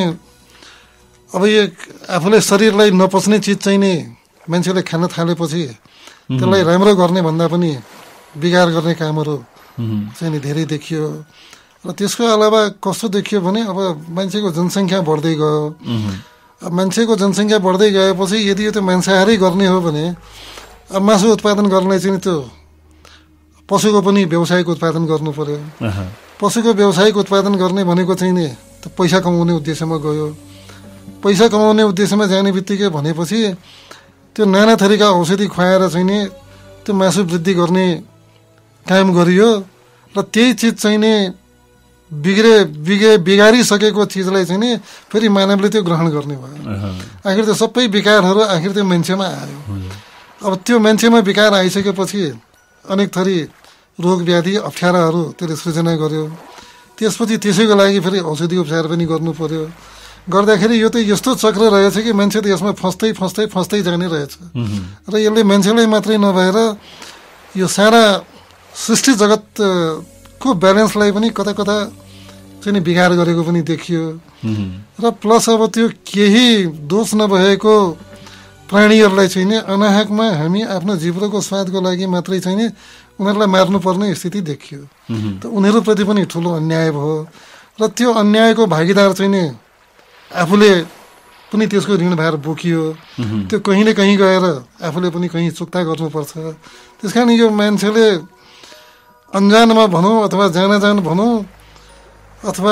अब यो आफूले शरीरलाई नपच्ने चिज चाहिँ नि मान्छेले खान थालेपछि त्यसलाई राम्रो गर्ने भन्दा पनि बिगार गर्ने कामहरू चाहिँ नि धेरै देखियो। र त्यसको अलावा कस्तो देखियो भने अब मान्छेको जनसङ्ख्या बढ्दै गयो। अब मान्छेको जनसङ्ख्या बढ्दै गएपछि यदि यो त्यो मांसाहारी गर्ने हो भने अब मासु उत्पादन गर्नलाई चाहिँ त्यो पशुको पनि व्यावसायिक उत्पादन गर्नु पर्यो। पशुको व्यावसायिक उत्पादन गर्ने भनेको चाहिँ नि त्यो पैसा कमाउने उद्देश्यमा गयो। पैसा कमाउने उद्देश्यमा जाने बित्तिकै भनेपछि त्यो नाना थरीका औषधि खुवाएर चाहिँ नि त्यो मासु वृद्धि गर्ने काम गरियो। र त्यही चिज चाहिँ नि बिग्रे बिगे बिगारिसकेको चिजलाई चाहिँ नि फेरि मानवले त्यो ग्रहण गर्ने भयो। आखिर त्यो सबै विकारहरू आखिर त्यो मान्छेमा आयो। अब त्यो मान्छेमा विकार आइसकेपछि अनेक थरी रोग व्याधि अप्ठ्याराहरू त्यसले सृजना गर्यो। त्यसपछि त्यसैको लागि फेरि औषधि उपचार पनि गर्नु पर्यो। गर्दाखेरि यो त यस्तो चक्र रहेछ कि मान्छे त यसमा फस्दै फस्दै फस्दै जाने रहेछ र यसले मान्छेलाई मात्रै नभएर यो सारा सृष्टि जगतको ब्यालेन्सलाई पनि कता कता चाहिँ बिगार गरेको पनि देखियो। र प्लस अब त्यो केही दोष नभएको प्राणीहरूलाई चाहिँ नि अनाहकमा हामी आफ्नो जिब्रोको स्वादको लागि मात्रै चाहिँ नि उनीहरूलाई मार्नुपर्ने स्थिति देखियो। त उनीहरूप्रति पनि ठुलो अन्याय भयो र त्यो अन्यायको भागीदार चाहिँ नि आफूले पनि त्यसको ऋणभार बोकियो। त्यो कहीँ न कहीँ गएर आफूले पनि कहीँ चुक्ता गर्नुपर्छ। त्यस कारण यो मान्छेले अन्जानमा भनौँ अथवा जान जान भनौँ अथवा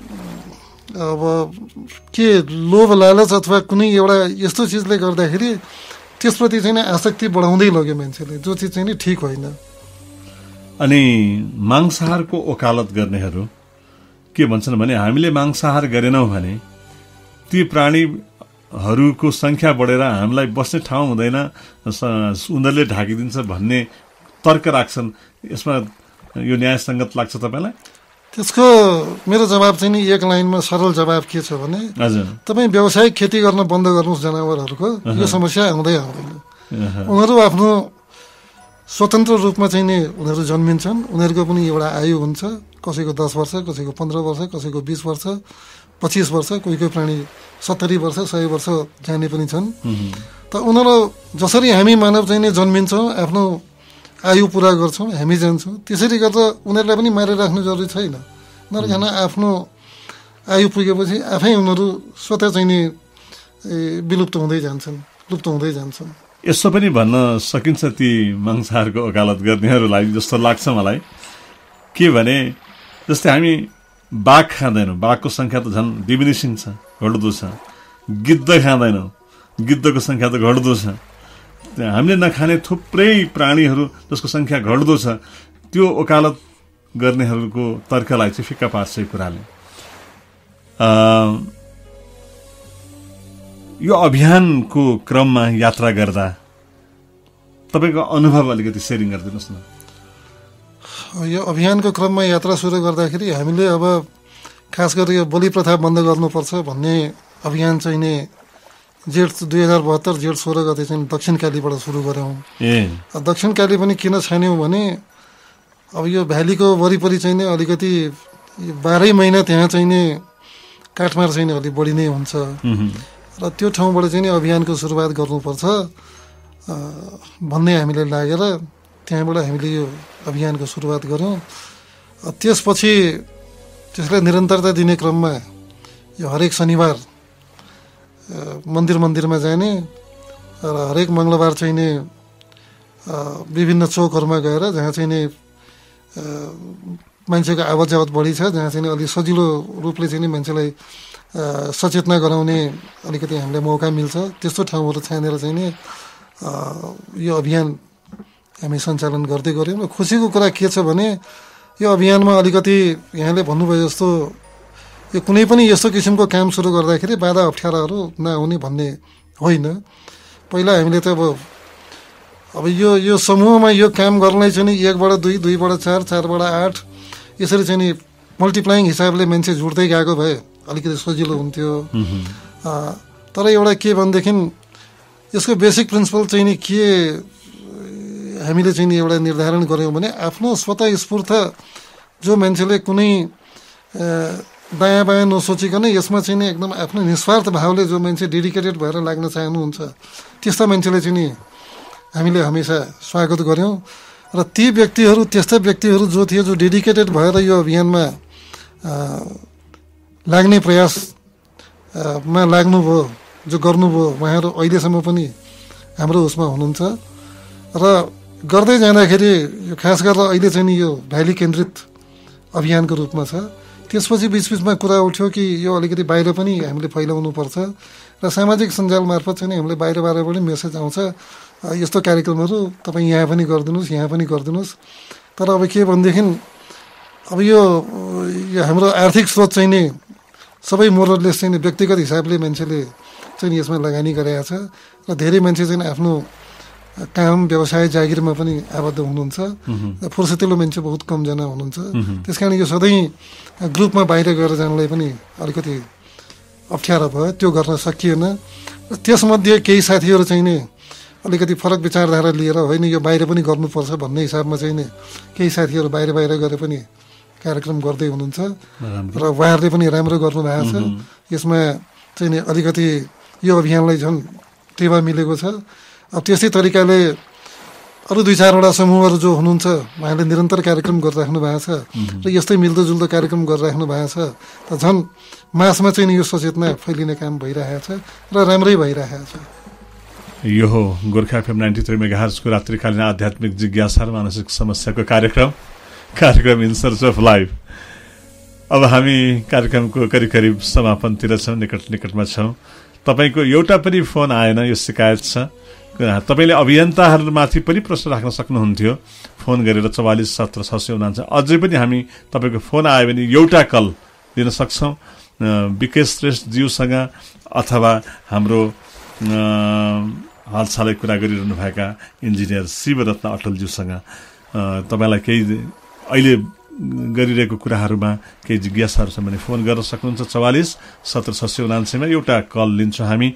अब के लोभ लालच अथवा कुनै एउटा यस्तो चिजले गर्दाखेरि त्यसप्रति चाहिँ आसक्ति बढाउँदै लग्यो मान्छेले, जो चिज चाहिँ नि ठिक होइन। अनि मांसाहारको वकालत गर्नेहरू के भन्छन् भने हामीले मांसाहार गरेनौँ भने ती प्राणीहरूको संख्या बढेर हामीलाई बस्ने ठाउँ हुँदैन, उनीहरूले ढाकिदिन्छ भन्ने तर्क राख्छन्। यसमा यो न्यायसङ्गत लाग्छ तपाईँलाई? त्यसको मेरो जवाब चाहिँ नि एक लाइनमा सरल जवाब के छ भने तपाईँ व्यावसायिक खेती गर्न बन्द गर्नुहोस् जनावरहरूको, यो समस्या आउँदै आउँदैन। उनीहरू आफ्नो स्वतन्त्र रूपमा चाहिँ नि उनीहरू जन्मिन्छन्। उनीहरूको पनि एउटा आयु हुन्छ, कसैको दस वर्ष, कसैको पन्ध्र वर्ष, कसैको बिस वर्ष, पच्चिस वर्ष, कोही कोही प्राणी सत्तरी वर्ष सय वर्ष जाने पनि छन्। त उनीहरू जसरी हामी मानव चाहिँ नि जन्मिन्छौँ, आफ्नो आयु पुरा गर्छौँ, हामी जान्छौँ, त्यसरी गर्दा उनीहरूलाई पनि मारेर राख्नु जरुरी छैन। नरखान आफ्नो आयु पुगेपछि आफै उनीहरू स्वतः चाहिँ नि विलुप्त हुँदै जान्छन्, लुप्त हुँदै जान्छन्। यसो पनि भन्न सकिन्छ ती मांसाहारको वकालत गर्नेहरूलाई जस्तो लाग्छ मलाई के भने जस्तै हामी बाघ खाँदैनौँ, बाघको सङ्ख्या त झन् डिमिनिसिङ छ, घट्दो छ। गिद्ध खाँदैनौँ, गिद्धको सङ्ख्या त घट्दो छ। हामीले नखाने थुप्रै प्राणीहरू जसको सङ्ख्या घट्दो छ, त्यो वकालत गर्नेहरूको तर्कलाई चाहिँ फिक्का पार्छ यो कुराले। यो अभियानको क्रममा यात्रा गर्दा तपाईँको अनुभव अलिकति सेयरिङ गरिदिनुहोस् न। यो अभियानको क्रममा यात्रा सुरु गर्दाखेरि हामीले अब खास गरी यो बलि प्रथा बन्द गर्नुपर्छ भन्ने अभियान चाहिँ नि जेठ दुई हजार बहत्तर जेठ सोह्र गते चाहिँ दक्षिण कालीबाट सुरु गऱ्यौँ। दक्षिण काली पनि किन छान्यौँ भने अब यो भ्यालीको वरिपरि चाहिँ नि अलिकति बाह्रै महिना त्यहाँ चाहिँ नि काठमार चाहिँ नि अलिक बढी नै हुन्छ र त्यो ठाउँबाट चाहिँ नि अभियानको सुरुवात गर्नुपर्छ भन्ने हामीले लागेर त्यहाँबाट हामीले यो अभियानको सुरुवात गऱ्यौँ। त्यसपछि त्यसलाई निरन्तरता दिने क्रममा यो हरेक शनिबार मन्दिर मन्दिरमा जाने र हरेक मङ्गलबार चाहिँ नि विभिन्न चौकहरूमा गएर जहाँ चाहिँ नि मान्छेको आवत जावत बढी छ, जहाँ चाहिँ अलिक सजिलो रूपले चाहिँ नि मान्छेलाई सचेतना गराउने अलिकति हामीलाई मौका मिल्छ, त्यस्तो ठाउँहरू छानेर चाहिँ नि यो अभियान हामी सञ्चालन गर्दै गऱ्यौँ। र खुसीको कुरा के छ भने यो अभियानमा अलिकति यहाँले भन्नुभयो जस्तो यो कुनै पनि यस्तो किसिमको काम सुरु गर्दाखेरि बाधा अप्ठ्याराहरू नआउने भन्ने होइन। पहिला हामीले त अब अब यो यो समूहमा यो काम गर्नलाई चाहिँ नि एकबाट दुई, दुईबाट चार, चारबाट आठ यसरी चाहिँ नि मल्टिप्लाइङ हिसाबले मान्छे जुट्दै गएको भए अलिकति सजिलो हुन्थ्यो। तर एउटा के भनेदेखि यसको बेसिक प्रिन्सिपल चाहिँ नि के हामीले चाहिँ नि एउटा निर्धारण गऱ्यौँ भने आफ्नो स्वतः स्फूर्त जो मान्छेले कुनै दायाँ बायाँ नसोचिकन यसमा चाहिँ नि एकदम आफ्नो निस्वार्थ भावले जो मान्छे डेडिकेटेड भएर लाग्न चाहनुहुन्छ त्यस्ता मान्छेले चाहिँ नि हामीले हमेसा स्वागत गऱ्यौँ। र ती व्यक्तिहरू त्यस्ता व्यक्तिहरू जो थिए जो डेडिकेटेड भएर यो अभियानमा लाग्ने प्रयासमा लाग्नुभयो, जो गर्नुभयो, उहाँहरू अहिलेसम्म पनि हाम्रो उसमा हुनुहुन्छ। र गर्दै जाँदाखेरि यो खास गरेर अहिले चाहिँ नि यो भ्याली केन्द्रित अभियानको रूपमा छ। त्यसपछि बिचबिचमा कुरा उठ्यो कि यो अलिकति बाहिर पनि हामीले फैलाउनुपर्छ र सामाजिक सञ्जाल मार्फत चाहिँ हामीले बाहिर बाहिरबाट मेसेज आउँछ यस्तो कार्यक्रमहरू तपाईँ यहाँ पनि गरिदिनुहोस्, यहाँ पनि गरिदिनुहोस्। तर अब के भनेदेखि अब यो यो हाम्रो आर्थिक स्रोत चाहिँ नि सबै मोरलेस चाहिँ व्यक्तिगत हिसाबले मान्छेले चाहिँ यसमा लगानी गरेका छ र धेरै मान्छे चाहिँ आफ्नो काम व्यवसाय जागिरमा पनि आबद्ध हुनुहुन्छ। फुर्सतिलो मान्छे बहुत कमजना हुनुहुन्छ। त्यस कारण यो सधैँ ग्रुपमा बाहिर गएर जानलाई पनि अलिकति अप्ठ्यारो भयो, त्यो गर्न सकिएन। त्यसमध्ये केही साथीहरू चाहिँ नि अलिकति फरक विचारधारा लिएर होइन यो बाहिर पनि गर्नुपर्छ भन्ने हिसाबमा चाहिँ नि केही साथीहरू बाहिर बाहिर गएर पनि कार्यक्रम गर्दै हुनुहुन्छ र उहाँहरूले पनि राम्रो गर्नुभएको छ। यसमा चाहिँ नि अलिकति यो अभियानलाई झन् टेवा मिलेको छ। अब त्यस्तै तरिकाले अरू दुई चारवटा समूहहरू जो हुनुहुन्छ उहाँले निरन्तर कार्यक्रम गरिराख्नु भएको छ र यस्तै मिल्दोजुल्दो कार्यक्रम गरिराख्नु भएको छ। त झन् मासमा चाहिँ यो सचेतना फैलिने काम भइरहेको छ र राम्रै भइरहेको छ। यो हो गोर्खा एफएम नाइन्टी थ्री मेगाहर्जको रात्रिकालीन आध्यात्मिक जिज्ञासा र मानसिक समस्याको कार्यक्रम कार्यक्रम इन सर्च अफ लाइफ। अब हामी कार्यक्रमको करिब करिब समापनतिर छौँ, निकट निकटमा छौँ। तपाईँको एउटा पनि फोन आएन, यो शिकायत छ। तपाईँले अभियन्ताहरूमाथि पनि प्रश्न राख्न सक्नुहुन्थ्यो फोन गरेर चौवालिस सत्र छ सय उनान्सय। अझै पनि हामी तपाईँको फोन आयो भने एउटा कल दिन सक्छौँ विकेश श्रेष्ठज्यूसँग अथवा हाम्रो हालसालै कुरा गरिरहनुभएका इन्जिनियर शिवरत्न अटलज्यूसँग। तपाईँलाई केही अहिले गरिरहेको कुराहरूमा केही जिज्ञासाहरू छ भने फोन गर्न सक्नुहुन्छ चौवालिस सत्र छ सय उनान्सयमा। एउटा कल लिन्छौँ हामी।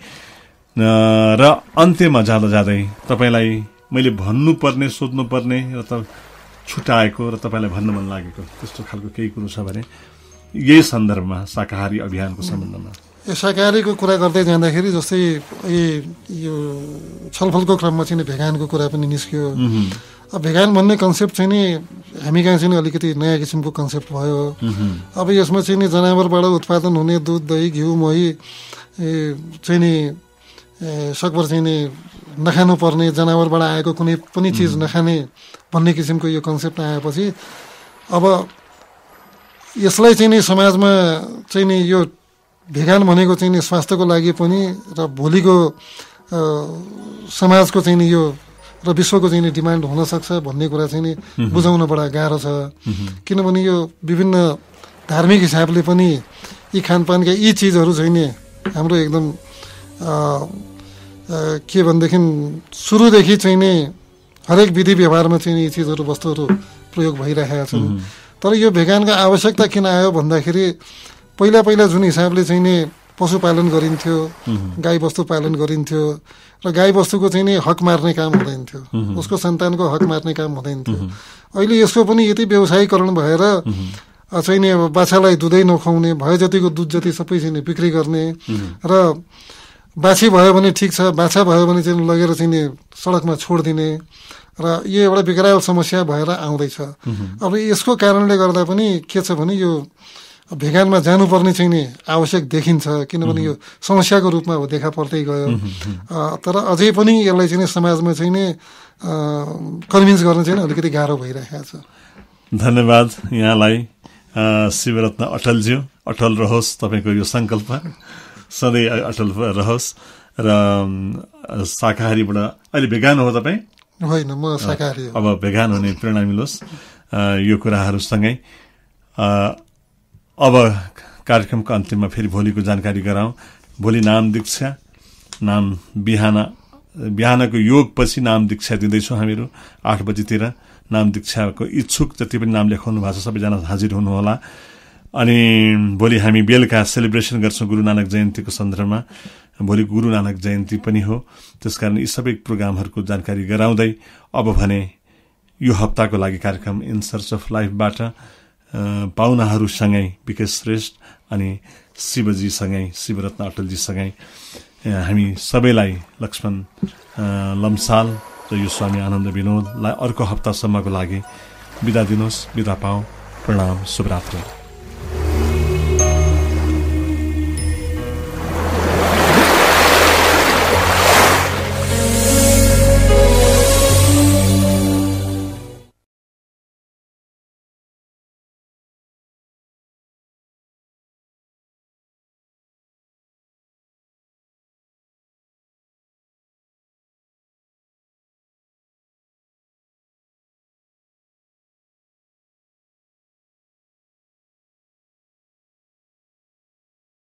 र अन्त्यमा जाँदा जाँदै तपाईँलाई मैले भन्नुपर्ने सोध्नुपर्ने र त छुट्याएको र तपाईँलाई भन्न मन लागेको त्यस्तो खालको केही कुरो छ भने यही सन्दर्भमा शाकाहारी अभियानको सम्बन्धमा। यो शाकाहारीको कुरा गर्दै जाँदाखेरि जस्तै यो छलफलको क्रममा चाहिँ भेगानको कुरा पनि निस्क्यो। अब भेगान भन्ने कन्सेप्ट चाहिँ नि हामी कहाँ चाहिँ अलिकति नयाँ किसिमको कन्सेप्ट भयो। अब यसमा चाहिँ नि जनावरबाट उत्पादन हुने दुध दही घिउ मही चाहिँ नि सकभर चाहिँ नि नखानु पर्ने, जनावरबाट आएको कुनै पनि चिज नखाने भन्ने किसिमको यो कन्सेप्ट आएपछि अब यसलाई चाहिँ नि समाजमा चाहिँ नि यो भेगान भनेको चाहिँ नि स्वास्थ्यको लागि पनि र भोलिको समाजको चाहिँ नि यो र विश्वको चाहिँ नि डिमान्ड हुनसक्छ भन्ने कुरा चाहिँ नि बुझाउन बडा गाह्रो छ। किनभने यो विभिन्न धार्मिक हिसाबले पनि यी खानपानका यी चिजहरू चाहिँ नि हाम्रो एकदम के भनेदेखि सुरुदेखि चाहिँ नि हरेक विधि व्यवहारमा चाहिँ यी चिजहरू वस्तुहरू प्रयोग भइरहेका छन्। तर यो भेगानको आवश्यकता किन आयो भन्दाखेरि पहिला पहिला जुन हिसाबले चाहिँ नि पशुपालन गरिन्थ्यो, गाई बस्तु पालन गरिन्थ्यो र गाई बस्तुको चाहिँ नि हक मार्ने काम हुँदैन थियो, उसको सन्तानको हक मार्ने काम हुँदैन थियो। अहिले यसको पनि यति व्यवसायीकरण भएर चाहिँ नि अब बाछालाई दुधै नखुवाउने, भए जतिको दुध जति सबै चाहिँ नि बिक्री गर्ने र बाछी भयो भने ठिक छ, बाछा भयो भने चाहिँ लगेर चाहिँ नि सडकमा छोडिदिने र यो एउटा विकराल समस्या भएर आउँदैछ। अब यसको कारणले गर्दा पनि के छ भने यो भेगानमा जानुपर्ने चाहिँ नि आवश्यक देखिन्छ। किनभने यो समस्याको रूपमा हो देखा पर्दै गयो। तर अझै पनि यसलाई चाहिँ समाजमा चाहिँ नि कन्भिन्स गर्न चाहिँ अलिकति गाह्रो भइरहेको छ। धन्यवाद यहाँलाई शिवरत्न अटलज्यू। अटल रहोस् तपाईँको यो सङ्कल्प, सधैँ अटल रहोस्। र शाकाहारीबाट अहिले भेगान हो तपाईँ? होइन, म शाकाहारी हो। अब भेगान हुने प्रेरणा मिलोस् यो कुराहरूसँगै। अब कार्यक्रमको अन्तिममा फेरि भोलिको जानकारी गराउँ। भोलि नाम दीक्षा, नाम बिहान बिहानको योगपछि नाम दीक्षा दिँदैछौँ हामीहरू आठ बजीतिर। नाम दीक्षाको इच्छुक जति पनि नाम लेखाउनु भएको छ सबैजना हाजिर हुनुहोला। अनि भोलि हामी बेलुका सेलिब्रेसन गर्छौँ गुरु नानक जयन्तीको सन्दर्भमा। भोलि गुरु नानक जयन्ती पनि हो, त्यसकारण यी सबै प्रोग्रामहरूको जानकारी गराउँदै अब भने यो हप्ताको लागि कार्यक्रम इन सर्च अफ लाइफबाट पाहुनाहरूसँगै विकेश श्रेष्ठ अनि शिवजीसँगै शिवरत्न अटलजीसँगै हामी सबैलाई लक्ष्मण लम्साल र यो स्वामी आनन्द विनोदलाई अर्को हप्तासम्मको लागि बिदा दिनुहोस्। बिदा पाऊ। प्रणाम, शुभरात्री।